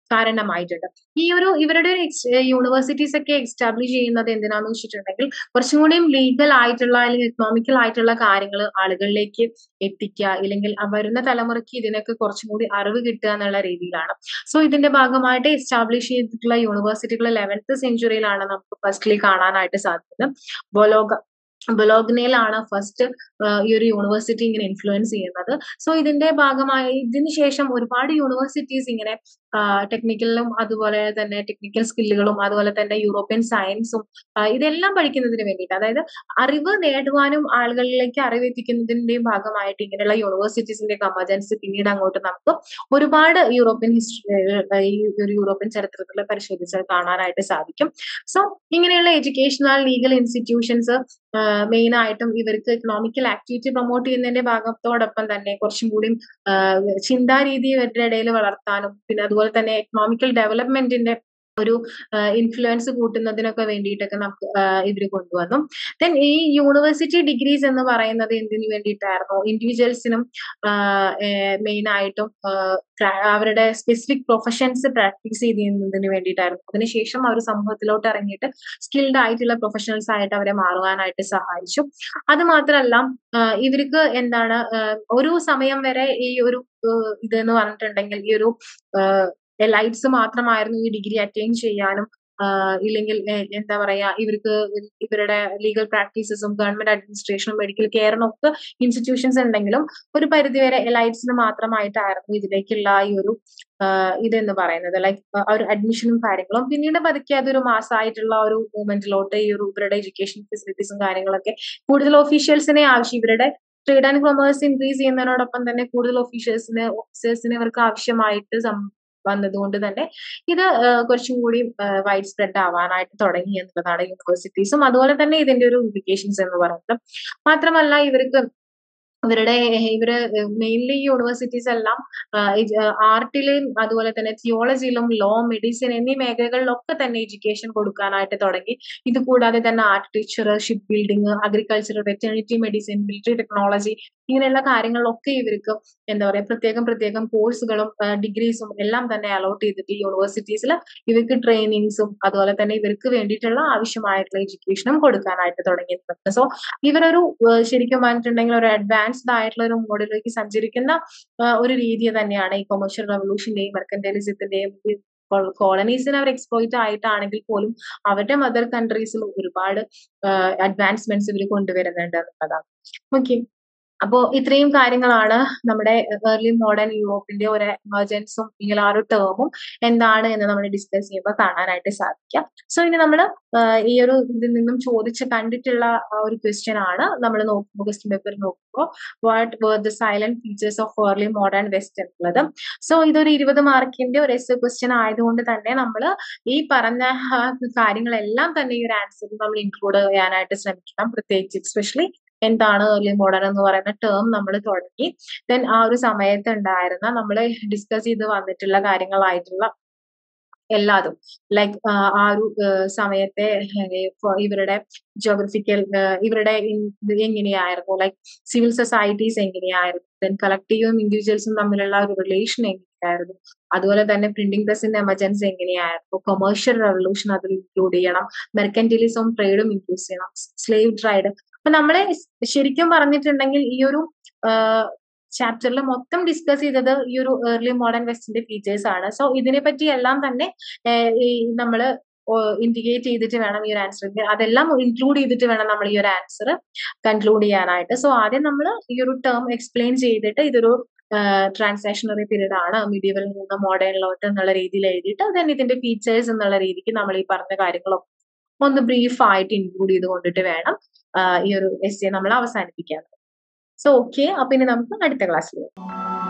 [SPEAKER 1] കാരണമായിട്ടുണ്ട്. ഈ ഒരു ഇവരുടെ യൂണിവേഴ്സിറ്റീസ് ഒക്കെ എസ്റ്റാബ്ലിഷ് ചെയ്യുന്നത് എന്തിനാന്ന് വെച്ചിട്ടുണ്ടെങ്കിൽ കുറച്ചും കൂടിയും ലീഗൽ ആയിട്ടുള്ള അല്ലെങ്കിൽ എക്കണോമിക്കൽ ആയിട്ടുള്ള കാര്യങ്ങൾ ആളുകളിലേക്ക് എത്തിക്കുക, ഇല്ലെങ്കിൽ വരുന്ന തലമുറയ്ക്ക് ഇതിനൊക്കെ കുറച്ചും കൂടി അറിവ് കിട്ടുക എന്നുള്ള രീതിയിലാണ്. സോ ഇതിന്റെ ഭാഗമായിട്ട് എസ്റ്റാബ്ലിഷ് ചെയ്തിട്ടുള്ള യൂണിവേഴ്സിറ്റികൾ ലെവൻത്ത് സെഞ്ചുറിയിലാണ് നമുക്ക് ഫസ്റ്റ്ലി കാണാനായിട്ട് സാധിക്കുന്നത്. ബൊലോഗ ബൊലോഗ്നയിലാണ് ഫസ്റ്റ് ഈ ഒരു യൂണിവേഴ്സിറ്റി ഇങ്ങനെ ഇൻഫ്ലുവൻസ് ചെയ്യുന്നത്. സോ ഇതിന്റെ ഭാഗമായി ഇതിന് ശേഷം ഒരുപാട് യൂണിവേഴ്സിറ്റീസ് ഇങ്ങനെ ടെക്നിക്കലും അതുപോലെ തന്നെ ടെക്നിക്കൽ സ്കില്ലുകളും അതുപോലെ തന്നെ യൂറോപ്യൻ സയൻസും ഇതെല്ലാം പഠിക്കുന്നതിന് വേണ്ടിയിട്ട്, അതായത് അറിവ് നേടുവാനും ആളുകളിലേക്ക് അറിവ് എത്തിക്കുന്നതിന്റെയും ഭാഗമായിട്ട് ഇങ്ങനെയുള്ള യൂണിവേഴ്സിറ്റീസിന്റെ കമർജൻസ് പിന്നീട് അങ്ങോട്ട് നമുക്ക് ഒരുപാട് യൂറോപ്യൻ ഹിസ്റ്ററി ഈ ഒരു യൂറോപ്യൻ ചരിത്രത്തിൽ പരിശോധിച്ചാൽ കാണാനായിട്ട് സാധിക്കും. സോ ഇങ്ങനെയുള്ള എഡ്യൂക്കേഷണൽ ലീഗൽ ഇൻസ്റ്റിറ്റ്യൂഷൻസ് മെയിൻ ആയിട്ടും ഇവർക്ക് എക്കണോമിക്കൽ ആക്ടിവിറ്റി പ്രൊമോട്ട് ചെയ്യുന്നതിന്റെ ഭാഗത്തോടൊപ്പം തന്നെ കുറച്ചും കൂടി ചിന്താരീതി ഇവരുടെ ഇടയിൽ വളർത്താനും പിന്നെ അതുപോലെ തന്നെ എക്കണോമിക്കൽ ഡെവലപ്മെന്റിന്റെ ഒരു ഇൻഫ്ലുവൻസ് കൂട്ടുന്നതിനൊക്കെ വേണ്ടിയിട്ടൊക്കെ നമുക്ക് ഇവർ കൊണ്ടുവന്നു. ദെൻ ഈ യൂണിവേഴ്സിറ്റി ഡിഗ്രീസ് എന്ന് പറയുന്നത് എന്തിനു വേണ്ടിയിട്ടായിരുന്നു? ഇൻഡിവിജ്വൽസിനും മെയിൻ ആയിട്ടും അവരുടെ സ്പെസിഫിക് പ്രൊഫഷൻസ് പ്രാക്ടീസ് ചെയ്യുന്നതിന് വേണ്ടിയിട്ടായിരുന്നു. അതിനുശേഷം അവർ സമൂഹത്തിലോട്ട് ഇറങ്ങിയിട്ട് സ്കിൽഡ് ആയിട്ടുള്ള പ്രൊഫഷണൽസ് ആയിട്ട് അവരെ മാറുവാനായിട്ട് സഹായിച്ചു. അത് മാത്രമല്ല ഇവർക്ക് എന്താണ് ഒരു സമയം വരെ ഈ ഒരു ഇതെന്ന് പറഞ്ഞിട്ടുണ്ടെങ്കിൽ ഈ ഒരു എലൈറ്റ്സ് മാത്രമായിരുന്നു ഈ ഡിഗ്രി അറ്റൈൻ ചെയ്യാനും ഇല്ലെങ്കിൽ എന്താ പറയാ ഇവർക്ക് ഇവരുടെ ലീഗൽ പ്രാക്ടീസസും ഗവൺമെന്റ് അഡ്മിനിസ്ട്രേഷനും മെഡിക്കൽ കെയറിനും ഒക്കെ ഇൻസ്റ്റിറ്റ്യൂഷൻസ് ഉണ്ടെങ്കിലും ഒരു പരിധിവരെ എലൈറ്റ്സിന് മാത്രമായിട്ടായിരുന്നു ഇതിലേക്കുള്ള ഈ ഒരു ഇതെന്ന് പറയുന്നത്, ലൈക്ക് ഒരു അഡ്മിഷനും കാര്യങ്ങളും. പിന്നീട് പതുക്കെ അതൊരു മാസമായിട്ടുള്ള ഒരു മൂവ്മെന്റിലോട്ട് ഈ ഒരു ഇവരുടെ എഡ്യൂക്കേഷൻ ഫെസിലിറ്റീസും കാര്യങ്ങളൊക്കെ കൂടുതൽ ഒഫീഷ്യൽസിനെ ആവശ്യം ഇവരുടെ ട്രേഡ് ആൻഡ് കൊമേഴ്സ് ഇൻക്രീസ് ചെയ്യുന്നതിനോടൊപ്പം തന്നെ കൂടുതൽ ഒഫീഷ്യൽസിന് ഓഫീസേഴ്സിന് ഇവർക്ക് ആവശ്യമായിട്ട് വന്നതുകൊണ്ട് തന്നെ ഇത് കുറച്ചും കൂടി വൈഡ് സ്പ്രെഡ് ആവാനായിട്ട് തുടങ്ങി എന്നുള്ളതാണ് യൂണിവേഴ്സിറ്റീസും അതുപോലെ തന്നെ ഇതിന്റെ ഒരു ഇംപ്ലിക്കേഷൻസ് എന്ന് പറയുന്നത്. മാത്രമല്ല ഇവർക്ക് ഇവരുടെ ഇവര് മെയിൻലി യൂണിവേഴ്സിറ്റീസ് എല്ലാം ആർട്ടിലും അതുപോലെ തന്നെ തിയോളജിയിലും ലോ, മെഡിസിൻ എന്നീ മേഖലകളിലൊക്കെ തന്നെ എഡ്യൂക്കേഷൻ കൊടുക്കാനായിട്ട് തുടങ്ങി. ഇത് കൂടാതെ തന്നെ architecture, ship building, agriculture, veterinary medicine, military technology ഇങ്ങനെയുള്ള കാര്യങ്ങളിലൊക്കെ ഇവർക്ക് എന്താ പറയാ പ്രത്യേകം പ്രത്യേകം കോഴ്സുകളും ഡിഗ്രീസും എല്ലാം തന്നെ അലോട്ട് ചെയ്തിട്ട് യൂണിവേഴ്സിറ്റീസിൽ ഇവർക്ക് ട്രെയിനിങ്സും അതുപോലെ തന്നെ ഇവർക്ക് വേണ്ടിയിട്ടുള്ള ആവശ്യമായിട്ടുള്ള എഡ്യൂക്കേഷനും കൊടുക്കാനായിട്ട് തുടങ്ങിയിട്ടുണ്ട്. സോ ഇവരൊരു ശരിക്കും പറഞ്ഞിട്ടുണ്ടെങ്കിൽ ഒരു അഡ്വാൻസ്ഡ് ആയിട്ടുള്ള ഒരു മോഡിലേക്ക് സഞ്ചരിക്കുന്ന ഒരു രീതി തന്നെയാണ് ഈ കൊമേഴ്ഷ്യൽ റവല്യൂഷന്റെയും മെർക്കന്റൈലിസത്തിന്റെയും. കോളനീസിന് അവർ എക്സ്പ്ലോയിറ്റ് ആയിട്ടാണെങ്കിൽ പോലും അവരുടെ മദർ കൺട്രീസിൽ ഒരുപാട് അഡ്വാൻസ്മെന്റ്സ് ഇവർ കൊണ്ടുവരുന്നുണ്ട് എന്നുള്ളതാണ്. ഓക്കെ, അപ്പോ ഇത്രയും കാര്യങ്ങളാണ് നമ്മുടെ ഏർലി മോഡേൺ യൂറോപ്പിന്റെ ഒരു എമർജൻസും അല്ലെങ്കിൽ ആ ഒരു ടേമും എന്താണ് എന്ന് നമ്മൾ ഡിസ്കസ് ചെയ്യുമ്പോൾ കാണാനായിട്ട് സാധിക്കാം. സോ ഇനി നമ്മൾ ഈ ഒരു ഇതിൽ നിന്നും ചോദിച്ച് കണ്ടിട്ടുള്ള ഒരു ക്വസ്റ്റ്യൻ ആണ് നമ്മൾ നോക്കുമ്പോൾ ക്വസ്റ്റ്യൻ പേപ്പർ നോക്കുമ്പോൾ what were the salient features of early modern west എന്നുള്ളത്. സോ ഇതൊരു ഇരുപത് മാർക്കിന്റെ ഒരു എസ് ക്വസ്റ്റ്യൻ ആയതുകൊണ്ട് തന്നെ നമ്മൾ ഈ പറഞ്ഞ കാര്യങ്ങളെല്ലാം തന്നെ ഈ ഒരു ആൻസറിൽ നമ്മൾ ഇൻക്ലൂഡ് ചെയ്യാനായിട്ട് ശ്രമിക്കണം. പ്രത്യേകിച്ച് എസ്പെഷ്യലി എന്താണ് ഏർലി മോഡേൺ എന്ന് പറയുന്ന ടേം നമ്മൾ തുടങ്ങി. ദെൻ ആ ഒരു സമയത്ത് ഉണ്ടായിരുന്ന നമ്മൾ ഡിസ്കസ് ചെയ്ത് വന്നിട്ടുള്ള കാര്യങ്ങളായിട്ടുള്ള എല്ലാതും ലൈക്ക് ആ ഒരു സമയത്തെ ഇവരുടെ ജോഗ്രഫിക്കൽ ഇവരുടെ എങ്ങനെയായിരുന്നു, ലൈക്ക് സിവിൽ സൊസൈറ്റീസ് എങ്ങനെയായിരുന്നു, ദെൻ കളക്റ്റീവും ഇൻഡിവിജ്വൽസും തമ്മിലുള്ള ഒരു റിലേഷൻ എങ്ങനെയായിരുന്നു, അതുപോലെ തന്നെ പ്രിന്റിംഗ് പ്രസിന്റെ എമർജൻസി എങ്ങനെയായിരുന്നു, കൊമേഴ്ഷ്യൽ റവല്യൂഷൻ അതിൽ ഇൻക്ലൂഡ് ചെയ്യണം, മെർക്കന്റിലിസം ട്രേഡും ഇൻക്ലൂഡ് ചെയ്യണം, സ്ലേവ് ട്രേഡ്. അപ്പൊ നമ്മളെ ശരിക്കും പറഞ്ഞിട്ടുണ്ടെങ്കിൽ ഈ ഒരു ചാപ്റ്ററിൽ മൊത്തം ഡിസ്കസ് ചെയ്തത് ഈ ഒരു ഏർലി മോഡേൺ വെസ്റ്റിന്റെ ഫീച്ചേഴ്സ് ആണ്. സോ ഇതിനെ പറ്റി എല്ലാം തന്നെ നമ്മൾ ഇൻഡിക്കേറ്റ് ചെയ്തിട്ട് വേണം ഈ ഒരു ആൻസർ, അതെല്ലാം ഇൻക്ലൂഡ് ചെയ്തിട്ട് വേണം നമ്മൾ ഈ ഒരു ആൻസർ കൺക്ലൂഡ് ചെയ്യാനായിട്ട്. സോ ആദ്യം നമ്മൾ ഈ ഒരു ടേം എക്സ്പ്ലെയിൻ ചെയ്തിട്ട് ഇതൊരു ട്രാൻസാക്ഷണറി പീരീഡ് ആണ്, മീഡിയവൽ നിന്ന് മോഡേണിലോട്ട് എന്നുള്ള രീതിയിൽ എഴുതിയിട്ട് ദെൻ ഇതിന്റെ ഫീച്ചേഴ്സ് എന്നുള്ള രീതിക്ക് നമ്മൾ ഈ പറഞ്ഞ കാര്യങ്ങളൊക്കെ ഒന്ന് ബ്രീഫ് ആയിട്ട് ഇൻക്ലൂഡ് ചെയ്ത് കൊണ്ടിട്ട് വേണം ഈ ഒരു എസ്സേ നമ്മൾ അവസാനിപ്പിക്കാൻ. സോ ഓക്കെ, അപ്പൊ ഇനി നമുക്ക് അടുത്ത ക്ലാസ്സിൽ